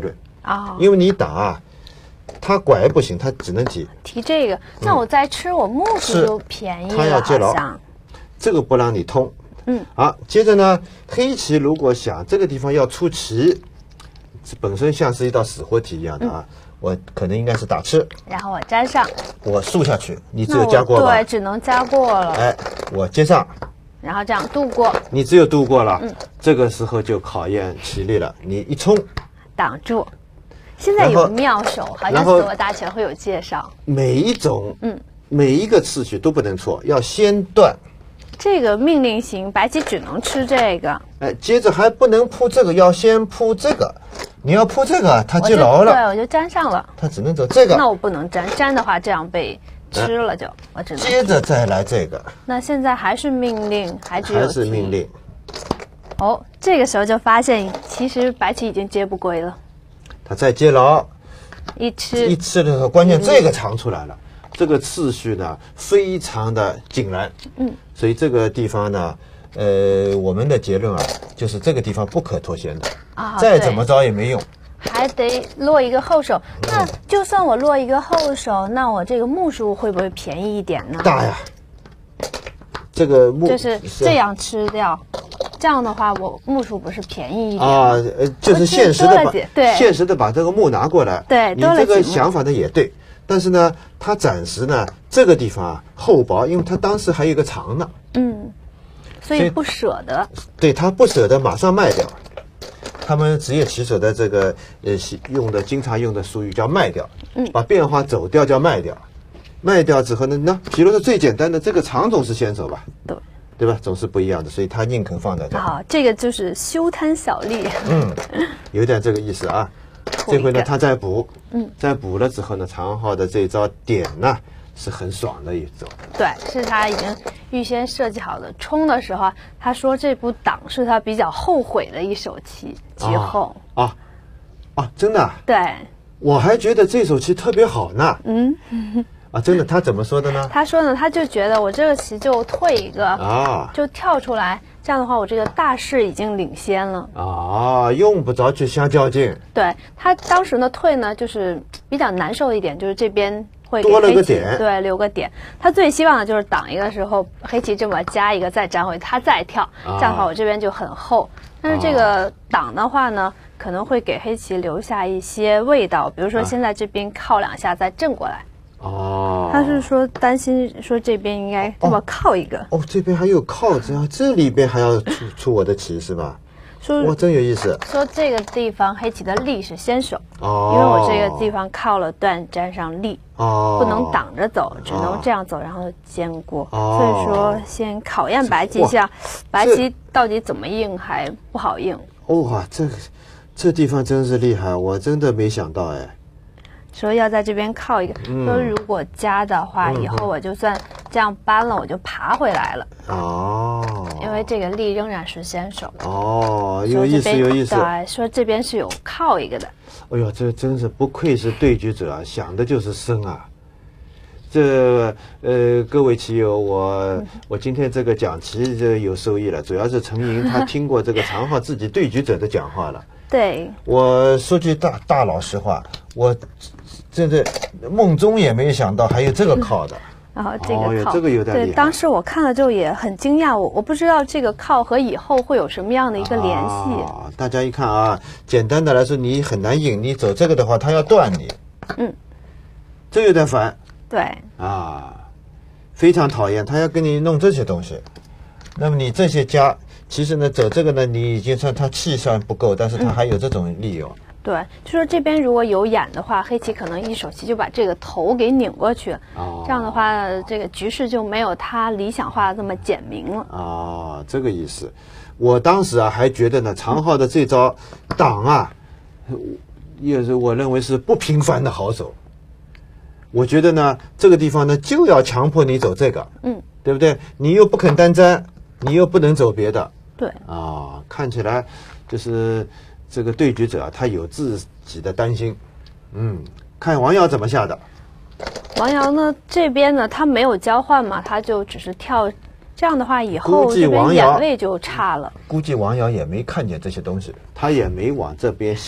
S3: 啊，
S4: 因为你打啊，他拐不行，他只能提。
S3: 提这个，那我再吃我木薯就便宜了，
S4: 他要接牢
S3: 好像。
S4: 这个不让你通。
S3: 嗯，
S4: 好，接着呢，黑棋如果想这个地方要出棋，本身像是一道死活题一样的啊，嗯、我可能应该是打吃，
S3: 然后我粘上，
S4: 我竖下去，你只有加过吧？
S3: 对，只能加过了。
S4: 哎，我接上，
S3: 然后这样度过，
S4: 你只有度过了，
S3: 嗯，
S4: 这个时候就考验棋力了。你一冲，
S3: 挡住。现在有妙手，好像所有大全会有介绍。
S4: 每一种，
S3: 嗯，
S4: 每一个次序都不能错，要先断。
S3: 这个命令型，白棋只能吃这个。
S4: 哎，接着还不能铺这个，要先铺这个。你要铺这个，它接牢了。
S3: 对，我就粘上了。
S4: 它只能走这个。
S3: 那我不能粘，粘的话这样被吃了就，哎、我只能。
S4: 接着再来这个。
S3: 那现在还是命令，还只有
S4: 还是命令。
S3: 哦，这个时候就发现，其实白棋已经接不归了。
S4: 它再接牢，
S3: 一吃
S4: 一吃的时候，关键这个长出来了。嗯，这个次序呢，非常的井然。
S3: 嗯，
S4: 所以这个地方呢，呃，我们的结论啊，就是这个地方不可脱先的啊，再怎么着也没用，
S3: 还得落一个后手。那就算我落一个后手，那我这个目数会不会便宜一点呢？
S4: 大呀，这个目
S3: 就是这样吃掉。这样的话，我目数不是便宜一点
S4: 啊？呃，就是现实的把
S3: 对
S4: 现实的把这个目拿过来。
S3: 对，
S4: 你这个想法呢也对，但是呢，他暂时呢这个地方啊厚薄，因为他当时还有一个长呢。
S3: 嗯，所以不舍得。
S4: 对，他不舍得马上卖掉。他们职业棋手的这个呃用的经常用的俗语叫卖掉，
S3: 嗯，
S4: 把变化走掉叫卖掉。卖掉之后呢，那比如说最简单的这个长总是先手吧？
S3: 对。
S4: 对吧？总是不一样的，所以他宁肯放在这儿。
S3: 好，这个就是休贪小利。
S4: 嗯，有点这个意思啊。这回呢，他再补，
S3: 嗯，
S4: 再补了之后呢，长浩的这招点呢是很爽的一招。
S3: 对，是他已经预先设计好的。冲的时候，他说这步挡是他比较后悔的一手棋，棋后
S4: 啊啊，啊，真的？
S3: 对，
S4: 我还觉得这手棋特别好呢。
S3: 嗯。
S4: 啊，真的，他怎么说的呢？
S3: 他说呢，他就觉得我这个棋就退一个
S4: 啊，
S3: 就跳出来，这样的话，我这个大势已经领先了
S4: 啊，用不着去瞎较劲。
S3: 对，他当时呢退呢，就是比较难受一点，就是这边会给
S4: 多了个点，
S3: 对，留个点。他最希望的就是挡一个时候，黑棋这么加一个再粘回去，他再跳，这样的话我这边就很厚。但是这个挡的话呢，可能会给黑棋留下一些味道，比如说现在这边靠两下再正过来。
S4: 哦，
S3: 他是说担心说这边应该这么靠一个
S4: 哦, 哦，这边还有靠这样，这里边还要出出我的棋是吧？
S3: 说
S4: 哇，真有意思。
S3: 说这个地方黑棋的力是先手，哦，因为我这个地方靠了断粘上力，哦，不能挡着走，只能这样走，然后兼过。哦，所以说先考验白棋一下，白棋到底怎么应还不好应。
S4: 哇，这个这地方真是厉害，我真的没想到哎。
S3: 说要在这边靠一个，嗯、说如果加的话，嗯、以后我就算这样搬了，我就爬回来了。哦，因为这个力仍然是先手。
S4: 哦，有意思，有意思。
S3: 对，说这边是有靠一个的。
S4: 哎呦，这真是不愧是对局者啊，想的就是深啊。这呃，各位棋友，我、嗯、我今天这个讲棋这有收益了，主要是陈莹他听过这个常浩自己对局者的讲话了。
S3: 对，
S4: 我说句大大老实话，我真的梦中也没想到还有这个靠的。
S3: 然后这个靠，
S4: 哦、这个有点厉害。
S3: 对，当时我看了之后也很惊讶，我我不知道这个靠和以后会有什么样的一个联系。
S4: 啊，大家一看啊，简单的来说，你很难赢，你走这个的话，他要断你。
S3: 嗯，
S4: 这有点烦。
S3: 对。
S4: 啊，非常讨厌，他要跟你弄这些东西。那么你这些加。其实呢，走这个呢，你已经算他气算不够，但是他还有这种利用。
S3: 嗯、对，就说这边如果有眼的话，黑棋可能一手棋就把这个头给拧过去，哦、这样的话，这个局势就没有他理想化的这么简明了。
S4: 哦，这个意思。我当时啊还觉得呢，常浩的这招挡啊，也是我认为是不平凡的好手。我觉得呢，这个地方呢就要强迫你走这个，嗯，对不对？你又不肯单粘，你又不能走别的。
S3: 对
S4: 啊，看起来就是这个对局者、啊、他有自己的担心。嗯，看王瑶怎么下的。
S3: 王瑶呢这边呢他没有交换嘛，他就只是跳，这样的话以后这边眼位就差了。
S4: 估计王瑶也没看见这些东西，他也没往这边想。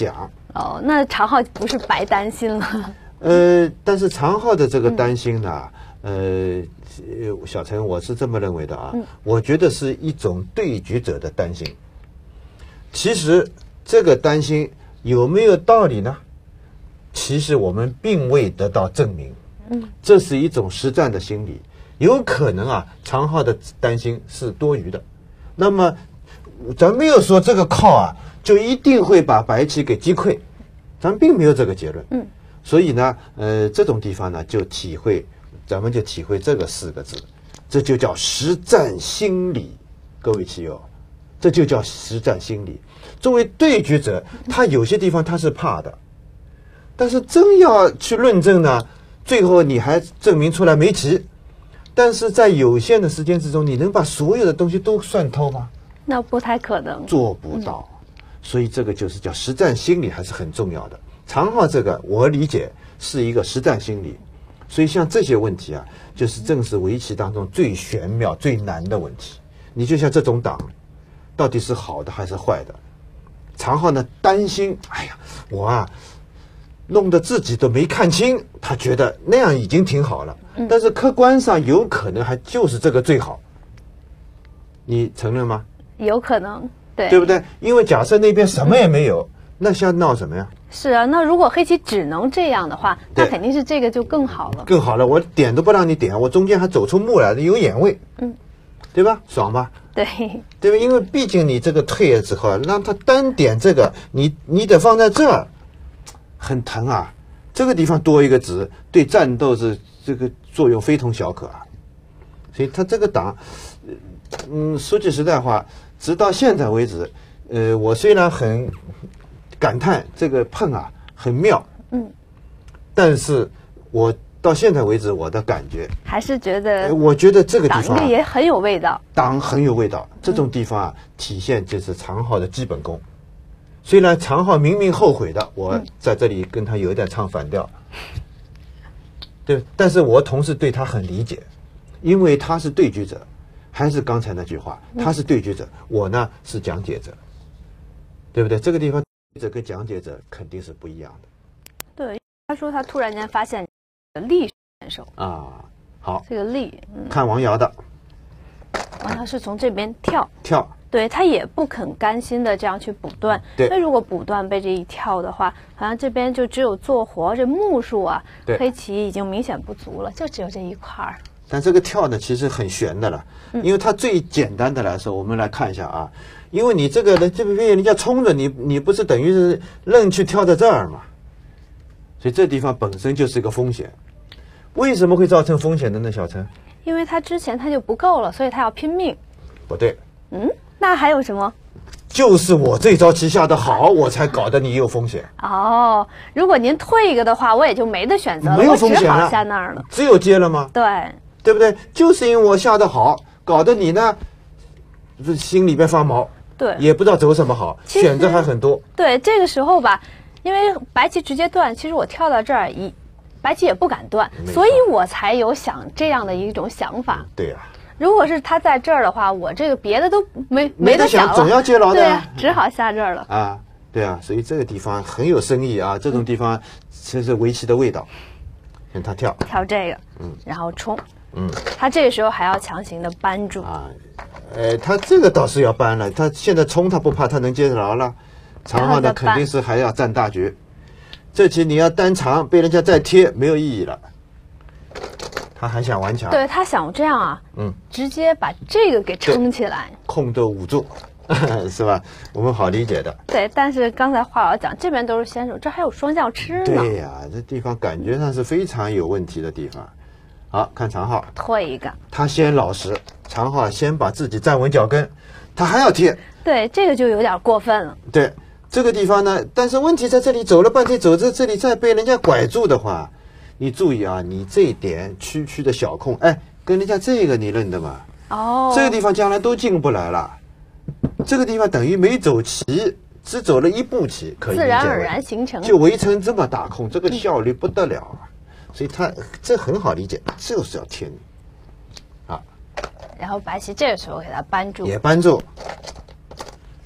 S3: 哦，那长浩不是白担心了？
S4: 呃，但是长浩的这个担心呢，嗯、呃，小陈，我是这么认为的啊，嗯、我觉得是一种对局者的担心。其实这个担心有没有道理呢？其实我们并未得到证明。嗯，这是一种实战的心理，有可能啊，长浩的担心是多余的。那么，咱没有说这个靠啊，就一定会把白棋给击溃，咱并没有这个结论。嗯，所以呢，呃，这种地方呢，就体会，咱们就体会这个四个字，这就叫实战心理。各位棋友，这就叫实战心理。作为对局者，他有些地方他是怕的，但是真要去论证呢，最后你还证明出来没棋。但是在有限的时间之中，你能把所有的东西都算透吗？
S3: 那不太可能，
S4: 做不到。嗯、所以这个就是叫实战心理，还是很重要的。长浩这个我理解是一个实战心理，所以像这些问题啊，就是正是围棋当中最玄妙、最难的问题。你就像这种党，到底是好的还是坏的？长浩呢担心，哎呀，我啊。弄得自己都没看清，他觉得那样已经挺好了，嗯、但是客观上有可能还就是这个最好，你承认吗？
S3: 有可能，对，
S4: 对不对？因为假设那边什么也没有，嗯、那像闹什么呀？
S3: 是啊，那如果黑棋只能这样的话，那肯定是这个就更好了，
S4: 更好了。我点都不让你点，我中间还走出目来，有眼位，嗯，对吧？爽吧？
S3: 对，
S4: 对吧？因为毕竟你这个退了之后，让他单点这个，你你得放在这儿。很疼啊！这个地方多一个子，对战斗是这个作用非同小可啊。所以他这个党，嗯，说句实在话，直到现在为止，呃，我虽然很感叹这个碰啊很妙，嗯，但是我到现在为止，我的感觉
S3: 还是觉得，
S4: 我觉得这个地方、啊、
S3: 也很有味道，
S4: 党很有味道。这种地方啊，体现就是长浩的基本功。虽然长浩明明后悔的，我在这里跟他有一点唱反调，嗯、对，但是我同时对他很理解，因为他是对局者，还是刚才那句话，他是对局者，嗯、我呢是讲解者，对不对？这个地方这跟讲解者肯定是不一样的。
S3: 对，他说他突然间发现力选手
S4: 啊，好，
S3: 这个力，嗯、
S4: 看王瑶的，
S3: 王瑶是从这边跳
S4: 跳。
S3: 对，他也不肯甘心的这样去补断，
S4: 对，
S3: 那如果补断被这一跳的话，好像这边就只有做活，这目数啊，黑棋已经明显不足了，就只有这一块儿。
S4: 但这个跳呢，其实很悬的了，因为它最简单的来说，我们来看一下啊，因为你这个人这边人家冲着你，你不是等于是愣去跳在这儿嘛，所以这地方本身就是一个风险。为什么会造成风险的呢，小陈？
S3: 因为他之前他就不够了，所以他要拼命。
S4: 不对。
S3: 嗯。那还有什么？
S4: 就是我这招棋下的好，我才搞得你有风险。
S3: 哦，如果您退一个的话，我也就没得选择了，
S4: 没有风险了，
S3: 我只好下那儿了，
S4: 只有接了吗？
S3: 对，
S4: 对不对？就是因为我下的好，搞得你呢，心里边发毛，
S3: 对，
S4: 也不知道走什么好，选择还很多。
S3: 对，这个时候吧，因为白棋直接断，其实我跳到这儿一，白棋也不敢断，所以我才有想这样的一种想法。
S4: 对呀、啊。
S3: 如果是他在这儿的话，我这个别的都没
S4: 没得想，总要接牢的，
S3: 对啊，只好下这儿了
S4: 啊，对啊，所以这个地方很有深意啊，这种地方这是围棋的味道。看他跳
S3: 跳这个，嗯，然后冲，嗯，他这个时候还要强行的扳住
S4: 啊，呃，他这个倒是要扳了，他现在冲他不怕，他能接牢了，长浩呢肯定是还要占大局，这棋你要单长被人家再贴没有意义了。他还想顽强，
S3: 对他想这样啊，嗯，直接把这个给撑起来，
S4: 空斗捂住，是吧？我们好理解的。
S3: 对，但是刚才华老讲，这边都是先手，这还有双将吃呢。
S4: 对呀、啊，这地方感觉上是非常有问题的地方。好看长浩
S3: 退一个，
S4: 他先老实，长浩先把自己站稳脚跟，他还要贴。
S3: 对，这个就有点过分了。
S4: 对，这个地方呢，但是问题在这里，走了半天，走在这里再被人家拐住的话。你注意啊，你这一点区区的小空，哎，跟人家这个你认得吗？
S3: 哦，
S4: 这个地方将来都进不来了。这个地方等于没走棋，只走了一步棋，可以
S3: 自然而然形成，
S4: 就围成这么大空，这个效率不得了啊！所以他这很好理解，就是要贴你啊。
S3: 然后白棋这个时候给他扳住，
S4: 也扳住。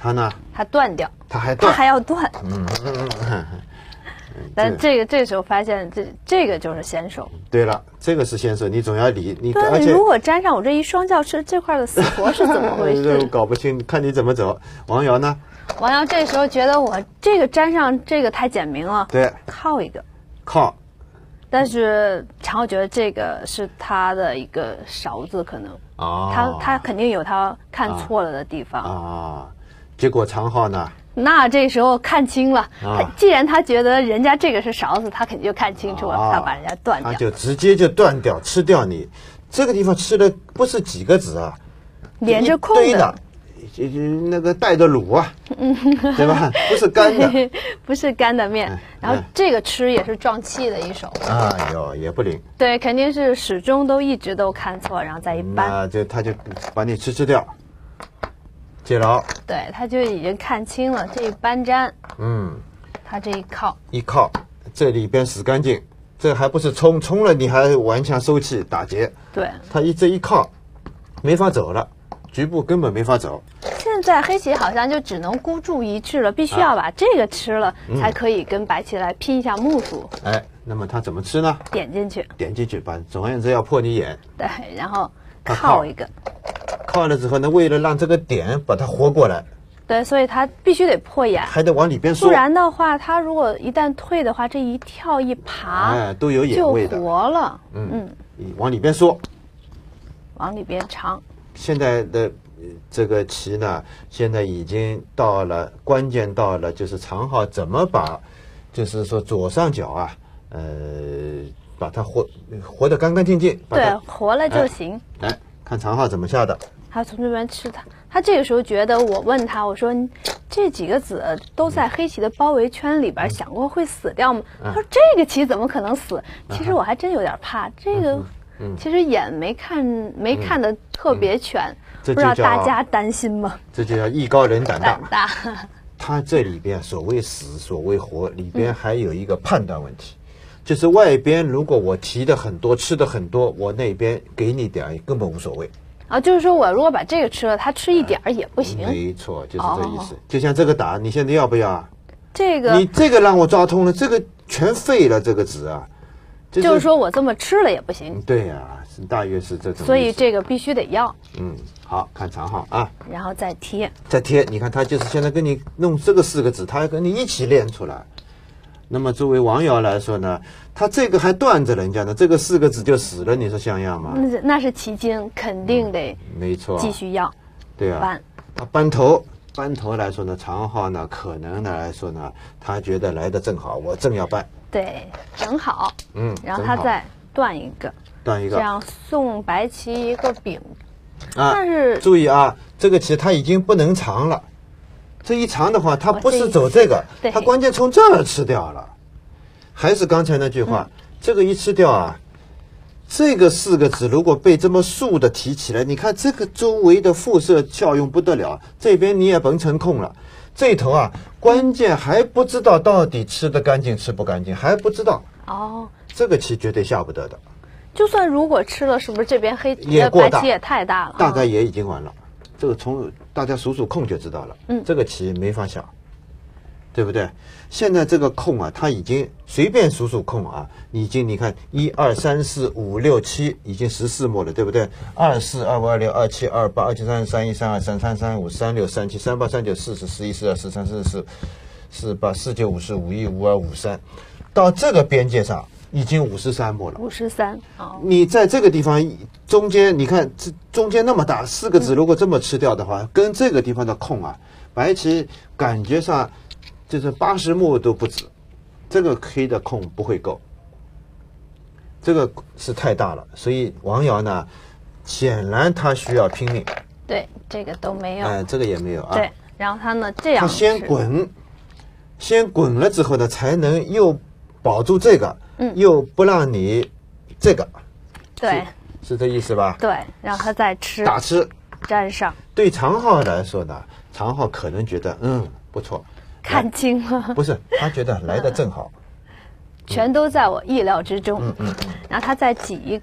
S4: 他呢？
S3: 他断掉，
S4: 他还断，
S3: 他还要断。
S4: 嗯嗯嗯嗯。
S3: 但这个这时候发现，这这个就是先手。
S4: 对了，这个是先手，你总要理你。
S3: 对，你如果沾上我这一双教师这块的死活是怎么回事？
S4: 搞不清，看你怎么走。王瑶呢？
S3: 王瑶这时候觉得我这个沾上这个太简明了，
S4: 对，
S3: 靠一个，
S4: 靠。
S3: 但是常浩觉得这个是他的一个勺子，可能
S4: 啊，
S3: 他他肯定有他看错了的地方
S4: 啊。结果常浩呢？
S3: 那这时候看清了，
S4: 啊、
S3: 他既然他觉得人家这个是勺子，他肯定就看清楚了，啊、他把人家断掉，
S4: 他就直接就断掉，吃掉你。这个地方吃的不是几个子啊，
S3: 连着空的，
S4: 就就那个带的卤啊，嗯，对吧？不是干的，
S3: 不是干的面。然后这个吃也是撞气的一手，
S4: 哎呦，也不灵。
S3: 对，肯定是始终都一直都看错，然后再一扳，
S4: 那就他就把你吃吃掉。接牢，
S3: 对，他就已经看清了这一扳粘，
S4: 嗯，
S3: 他这一靠
S4: 一靠，这里边死干净，这还不是冲冲了，你还顽强收气打结，对，他一这一靠，没法走了，局部根本没法走。
S3: 现在黑棋好像就只能孤注一掷了，必须要把这个吃了，啊、才可以跟白棋来拼一下目数。
S4: 哎，那么他怎么吃呢？
S3: 点进去，
S4: 点进去，把总而言之要破你眼。
S3: 对，然后靠一个。
S4: 靠了之后呢，为了让这个点把它活过来，
S3: 对，所以它必须得破眼，
S4: 还得往里边缩，
S3: 不然的话，它如果一旦退的话，这一跳一爬，
S4: 哎，都有眼位的，
S3: 就活了。
S4: 嗯嗯，往里边缩，
S3: 往里边长。
S4: 现在的这个棋呢，现在已经到了关键到了，就是常浩怎么把，就是说左上角啊，呃，把它活活得干干净净，
S3: 对，活了就行。
S4: 来。哎看常浩怎么下的，
S3: 他从这边吃他，他这个时候觉得我问他，我说这几个子都在黑棋的包围圈里边，嗯、想过会死掉吗？嗯、他说这个棋怎么可能死？其实我还真有点怕，嗯、这个、嗯、其实眼没看没看得特别全，嗯、不知道大家担心吗？
S4: 这就叫艺高人胆大。
S3: 胆大。
S4: 他这里边所谓死所谓活里边还有一个判断问题。嗯就是外边如果我提的很多吃的很多，我那边给你点儿根本无所谓
S3: 啊。就是说我如果把这个吃了，他吃一点儿也不行。
S4: 没错，就是这意思。哦、就像这个打，你现在要不要啊？
S3: 这个
S4: 你这个让我抓通了，这个全废了，这个子啊。
S3: 就是、就是说我这么吃了也不行。
S4: 对呀、啊，大约是这种。
S3: 所以这个必须得要。
S4: 嗯，好看常浩啊。
S3: 然后再贴。
S4: 再贴，你看他就是现在跟你弄这个四个子，他要跟你一起练出来。那么作为王瑶来说呢，他这个还断着人家呢，这个四个子就死了，你说像样吗？
S3: 那那是棋精，肯定得、
S4: 嗯、没错，
S3: 继续要。
S4: 对啊，
S3: 扳
S4: 他扳头，扳头来说呢，常浩呢可能呢来说呢，他觉得来的正好，我正要扳，
S3: 对，正好，
S4: 嗯，
S3: 然后他再断一个，
S4: 断一个，
S3: 这样送白棋一个饼。
S4: 啊，
S3: 但是
S4: 注意啊，这个棋他已经不能长了。这一长的话，他不是走这个，他关键从这儿吃掉了。还是刚才那句话，嗯、这个一吃掉啊，这个四个子如果被这么竖的提起来，你看这个周围的辐射效用不得了，这边你也甭成空了。这头啊，关键还不知道到底吃得干净吃不干净，还不知道。
S3: 哦，
S4: 这个棋绝对下不得的。
S3: 就算如果吃了，是不是这边黑
S4: 也过大，
S3: 白棋也太大了？
S4: 大概也已经完了。这个从大家数数空就知道了，嗯，这个棋没法下，对不对？现在这个空啊，它已经随便数数空啊，已经你看一二三四五六七，已经十四目了，对不对？二四二五二六二七二八二七三三一三二三三三五三六三七三八三九四十十一十二十三四十四四八四九五十五一五二五三，到这个边界上。已经五十三目了，
S3: 五十三。哦，
S4: 你在这个地方中间，你看这中间那么大，四个子如果这么吃掉的话，嗯、跟这个地方的空啊，白棋感觉上就是八十目都不止，这个黑的空不会够，这个是太大了，所以王瑶呢，显然他需要拼命。
S3: 对，这个都没有。
S4: 哎，这个也没有啊。
S3: 对，然后他呢这样，
S4: 他先滚，先滚了之后呢，才能又保住这个。嗯，又不让你这个，
S3: 对，
S4: 是, 是这意思吧？
S3: 对，让他再吃，
S4: 打吃，
S3: 粘上。
S4: 对常浩来说呢，常浩可能觉得嗯不错，
S3: 看清了，
S4: 不是他觉得来的正好，
S3: 全都在我意料之中。
S4: 嗯嗯，
S3: 然后他再挤一个，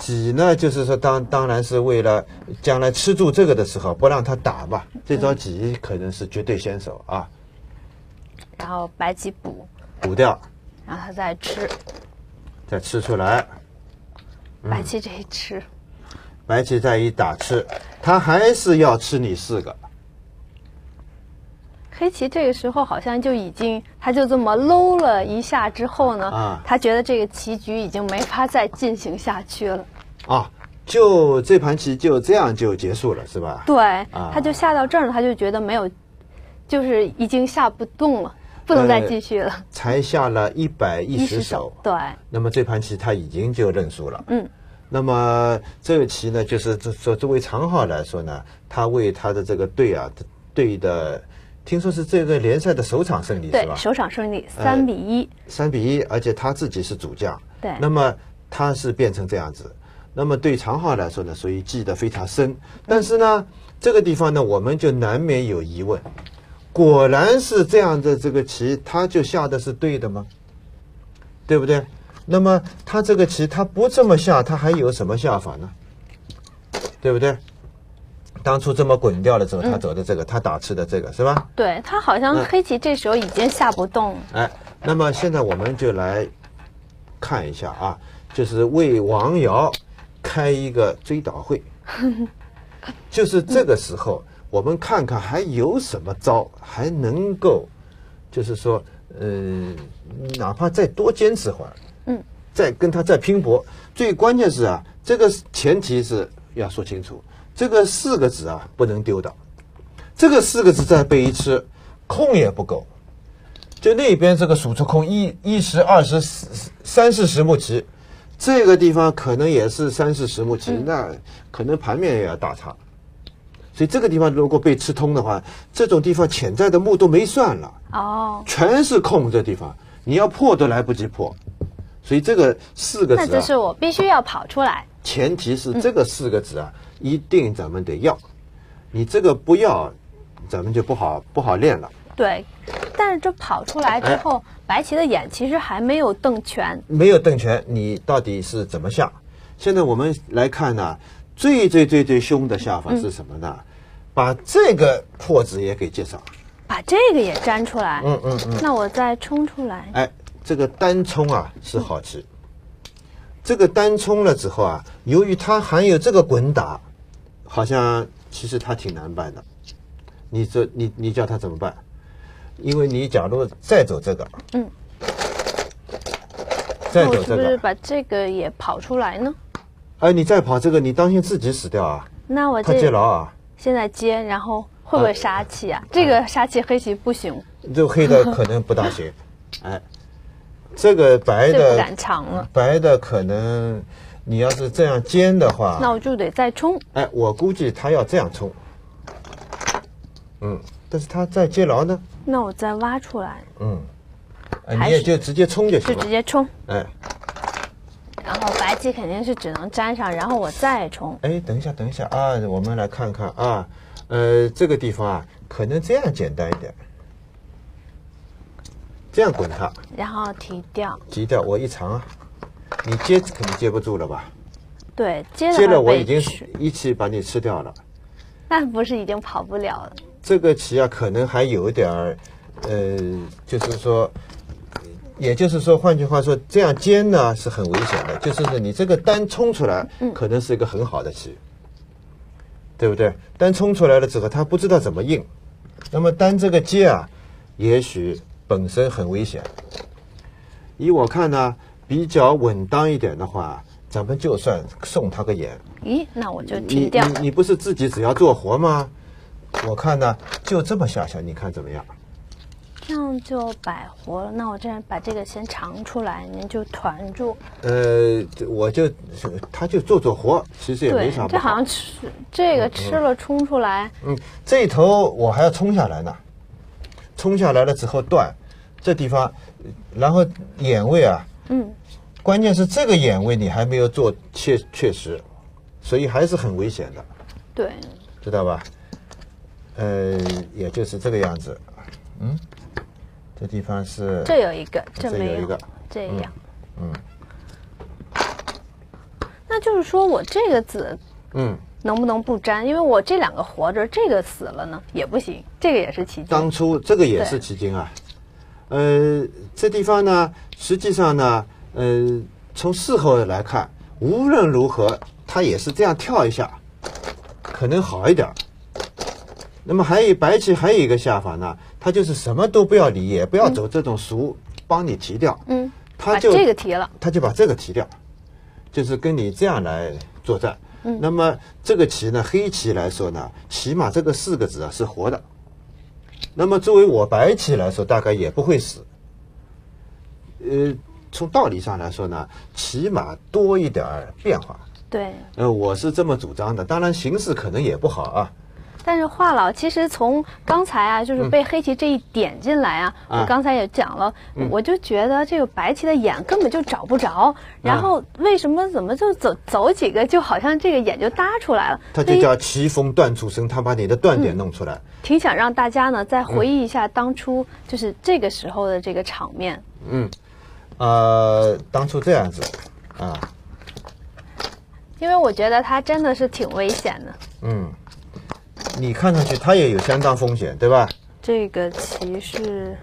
S4: 己呢，就是说当当然是为了将来吃住这个的时候不让他打嘛，这招己可能是绝对先手啊。
S3: 然后白棋补
S4: 补掉，
S3: 然后他再吃，
S4: 再吃出来，
S3: 白棋这一吃，
S4: 白棋再一打吃，他还是要吃你四个。
S3: 黑棋这个时候好像就已经，他就这么搂了一下之后呢，
S4: 啊
S3: 他觉得这个棋局已经没法再进行下去了。
S4: 啊，就这盘棋就这样就结束了，是吧？
S3: 对，
S4: 啊
S3: 他就下到这儿了，他就觉得没有，就是已经下不动了，不能再继续了。
S4: 呃、才下了一百一十手，
S3: 对。
S4: 那么这盘棋他已经就认输了。
S3: 嗯。
S4: 那么这个棋呢，就是作作为常浩来说呢，他为他的这个队啊，队的。听说是这个联赛的首场胜利，是吧？
S3: 对，首场胜利三比一。
S4: 三比一，而且他自己是主将。
S3: 对。
S4: 那么他是变成这样子，那么对常浩来说呢，所以记得非常深。但是呢，这个地方呢，我们就难免有疑问：果然是这样的这个棋，他就下的是对的吗？对不对？那么他这个棋，他不这么下，他还有什么下法呢？对不对？当初这么滚掉了之后，他走的这个，嗯、他打吃的这个是吧？
S3: 对，他好像黑棋这时候已经下不动了。
S4: 哎，那么现在我们就来看一下啊，就是为王瑶开一个追悼会，就是这个时候，我们看看还有什么招还能够，就是说，嗯、呃，哪怕再多坚持会儿，
S3: 嗯，
S4: 再跟他再拼搏。最关键是啊，这个前提是要说清楚。这个四个子啊，不能丢的。这个四个子再被一吃，空也不够。就那边这个数出空一一十二十三四十目棋，这个地方可能也是三四十目棋，嗯、那可能盘面也要大差。所以这个地方如果被吃通的话，这种地方潜在的目都没算了。
S3: 哦，
S4: 全是空，这地方你要破都来不及破。所以这个四个子、啊，
S3: 那就是我必须要跑出来。
S4: 前提是这个四个子啊。嗯一定咱们得要，你这个不要，咱们就不好不好练了。
S3: 对，但是这跑出来之后，哎、白棋的眼其实还没有瞪全。
S4: 没有瞪全，你到底是怎么下？现在我们来看呢，最最最最凶的下法是什么呢？嗯、把这个破子也给接上，
S3: 把这个也粘出来。
S4: 嗯嗯嗯。
S3: 那我再冲出来。
S4: 哎，这个单冲啊是好棋。嗯、这个单冲了之后啊，由于它含有这个滚打。好像其实他挺难办的，你这你你叫他怎么办？因为你假如再走这个，
S3: 嗯，
S4: 再走这个，
S3: 是不是把这个也跑出来呢？
S4: 哎，你再跑这个，你当心自己死掉啊！
S3: 那我
S4: 他接牢啊！
S3: 现在接，然后会不会杀气啊？啊这个杀气黑棋不行，
S4: 这个黑的可能不大行，哎，这个白的
S3: 不敢长了，
S4: 白的可能。你要是这样尖的话，
S3: 那我就得再冲。
S4: 哎，我估计他要这样冲，嗯，但是他再接牢呢，
S3: 那我再挖出来，
S4: 嗯，哎、你也就直接冲就行了，
S3: 就直接冲，
S4: 哎，
S3: 然后白棋肯定是只能粘上，然后我再冲。
S4: 哎，等一下，等一下啊，我们来看看啊，呃，这个地方啊，可能这样简单一点，这样滚它，
S3: 然后提掉，
S4: 提掉，我一长啊。你接肯定接不住了吧？
S3: 对，接了
S4: 接了我已经一气把你吃掉了。
S3: 那不是已经跑不了了？
S4: 这个棋啊，可能还有一点儿，呃，就是说，也就是说，换句话说，这样尖呢是很危险的。就是你这个单冲出来，可能是一个很好的棋，嗯、对不对？单冲出来了之后，他不知道怎么应。那么单这个接啊，也许本身很危险。以我看呢。比较稳当一点的话，咱们就算送他个眼。
S3: 咦，那我就停掉。
S4: 你你你不是自己只要做活吗？我看呢，就这么下下，你看怎么样？
S3: 这样就百活了。那我这样把这个先长出来，您就团住。
S4: 呃，我就他就做做活，其实也没啥不好。
S3: 这好像吃这个吃了冲出来。
S4: 嗯，这头我还要冲下来呢，冲下来了之后断这地方，然后眼位啊。
S3: 嗯，
S4: 关键是这个眼位你还没有做确确实，所以还是很危险的。
S3: 对，
S4: 知道吧？呃，也就是这个样子。嗯，这地方是
S3: 这有一个，这没
S4: 有一个，
S3: 这样。
S4: 嗯。
S3: 那就是就是说我这个子，
S4: 嗯，
S3: 能不能不沾？因为我这两个活着，这个死了呢也不行，这个也是奇经。
S4: 当初这个也是奇经啊。呃，这地方呢，实际上呢，呃，从事后来看，无论如何，它也是这样跳一下，可能好一点。那么还有白棋还有一个下法呢，它就是什么都不要理，也不要走这种熟，帮你提掉。
S3: 嗯，
S4: 他就
S3: 把这个提了，
S4: 他就把这个提掉，就是跟你这样来作战。嗯，那么这个棋呢，黑棋来说呢，起码这个四个子啊是活的。那么作为我白棋来说，大概也不会死。呃，从道理上来说呢，起码多一点变化。
S3: 对。
S4: 呃，我是这么主张的。当然形势可能也不好啊。
S3: 但是华老其实从刚才啊，就是被黑棋这一点进来啊，
S4: 嗯、
S3: 我刚才也讲了、嗯，我就觉得这个白棋的眼根本就找不着，然后为什么怎么就走走几个，就好像这个眼就搭出来了。
S4: 它就叫棋逢断处生，它把你的断点弄出来。嗯、
S3: 挺想让大家呢再回忆一下当初就是这个时候的这个场面。
S4: 嗯，呃，当初这样子啊，
S3: 因为我觉得它真的是挺危险的。
S4: 嗯。你看上去它也有相当风险，对吧？
S3: 这个棋是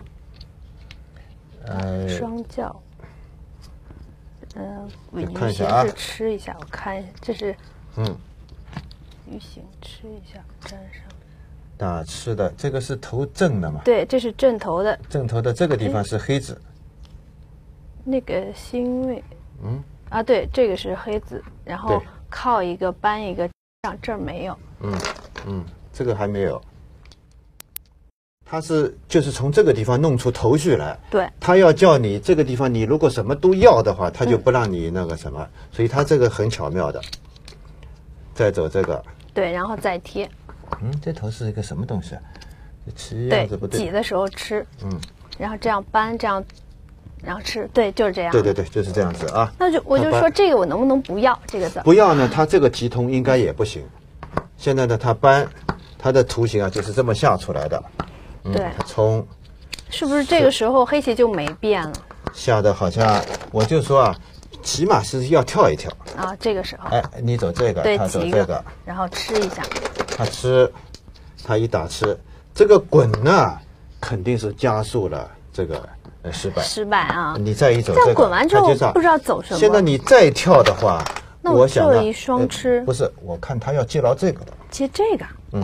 S4: 呃
S3: 双教，嗯、呃，伪鱼形是吃一下，我看一下，这是
S4: 嗯，
S3: 鱼形吃一下，粘上。
S4: 打吃的这个是头正的嘛？
S3: 对，这是正头的。
S4: 正头的这个地方是黑子。
S3: 那个星位，
S4: 嗯，
S3: 啊，对，这个是黑子，然后靠一个搬一个，上这儿没有。
S4: 嗯嗯。这个还没有，他是就是从这个地方弄出头绪来。
S3: 对，
S4: 他要叫你这个地方，你如果什么都要的话，他就不让你那个什么，嗯、所以他这个很巧妙的。再走这个，
S3: 对，然后再贴。
S4: 嗯，这头是一个什么东西啊？这棋样子不对。
S3: 挤的时候吃。
S4: 嗯，
S3: 然后这样搬，这样，然后吃，对，就是这样。
S4: 对对对，就是这样子啊。
S3: 那就我就说这个我能不能不要这个字？
S4: 不要呢，他这个提通应该也不行。现在呢，他搬。它的图形啊，就是这么下出来的。
S3: 嗯、对，
S4: 冲，
S3: 是不是这个时候黑棋就没变了？
S4: 下的好像，我就说啊，起码是要跳一跳
S3: 啊。这个时候，
S4: 哎，你走这个，他走这个，
S3: 然后吃一下。
S4: 他吃，他一打吃，这个滚呢，肯定是加速了这个呃失败。
S3: 失败啊！
S4: 你再一走
S3: 这样滚完之后不知道走什么。
S4: 现在你再跳的话，
S3: 那我
S4: 想
S3: 这一双吃、
S4: 呃、不是，我看他要接牢这个的。
S3: 接这个，
S4: 嗯，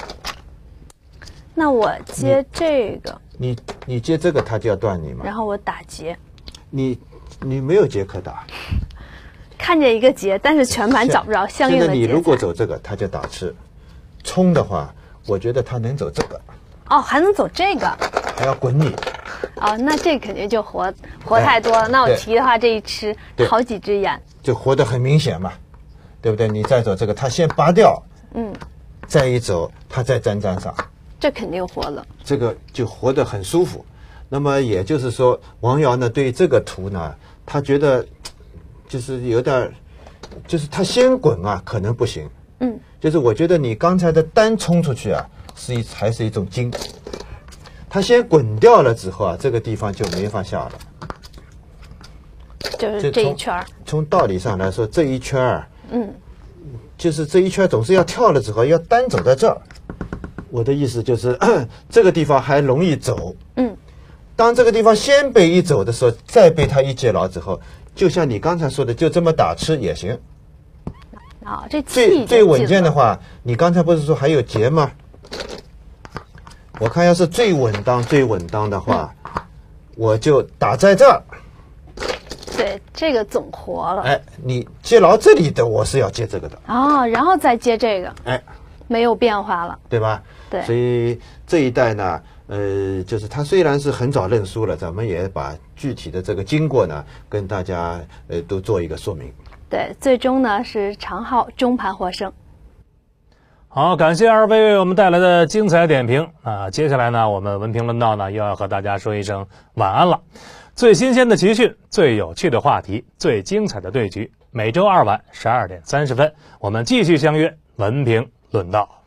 S3: 那我接这个，
S4: 你你, 你接这个，他就要断你嘛。
S3: 然后我打劫，
S4: 你你没有劫可打，
S3: 看见一个劫，但是全盘找不着相应的劫。
S4: 现在你如果走这个，他就打吃，冲的话，我觉得他能走这个。
S3: 哦，还能走这个，
S4: 还要滚你。
S3: 哦，那这肯定就活活太多了。哎、那我提的话，这一吃好几只眼，
S4: 就活得很明显嘛，对不对？你再走这个，他先拔掉。
S3: 嗯，
S4: 再一走，他再粘粘上，
S3: 这肯定活了。
S4: 这个就活得很舒服。那么也就是说，王瑶呢对这个图呢，他觉得就是有点，就是他先滚啊，可能不行。
S3: 嗯，
S4: 就是我觉得你刚才的单冲出去啊，是一还是一种精。他先滚掉了之后啊，这个地方就没法下了。
S3: 就是这一圈。
S4: 从道理上来说，这一圈儿，
S3: 嗯。
S4: 就是这一圈总是要跳了之后要单走在这儿，我的意思就是这个地方还容易走。
S3: 嗯，
S4: 当这个地方先被一走的时候，再被他一接牢之后，就像你刚才说的，就这么打吃也行。
S3: 啊、哦，这
S4: 最最稳健的话，你刚才不是说还有劫吗？我看要是最稳当最稳当的话，嗯、我就打在这儿。
S3: 对，这个总活了。
S4: 哎，你接牢这里的，我是要接这个的。
S3: 哦，然后再接这个。
S4: 哎，
S3: 没有变化了，
S4: 对吧？
S3: 对。
S4: 所以这一代呢，呃，就是他虽然是很早认输了，咱们也把具体的这个经过呢，跟大家呃都做一个说明。
S3: 对，最终呢是长浩中盘获胜。
S1: 好，感谢二位为我们带来的精彩点评啊！接下来呢，我们文评论道呢又要和大家说一声晚安了。最新鲜的奇讯，最有趣的话题，最精彩的对局，每周二晚十二点三十分，我们继续相约文评论道。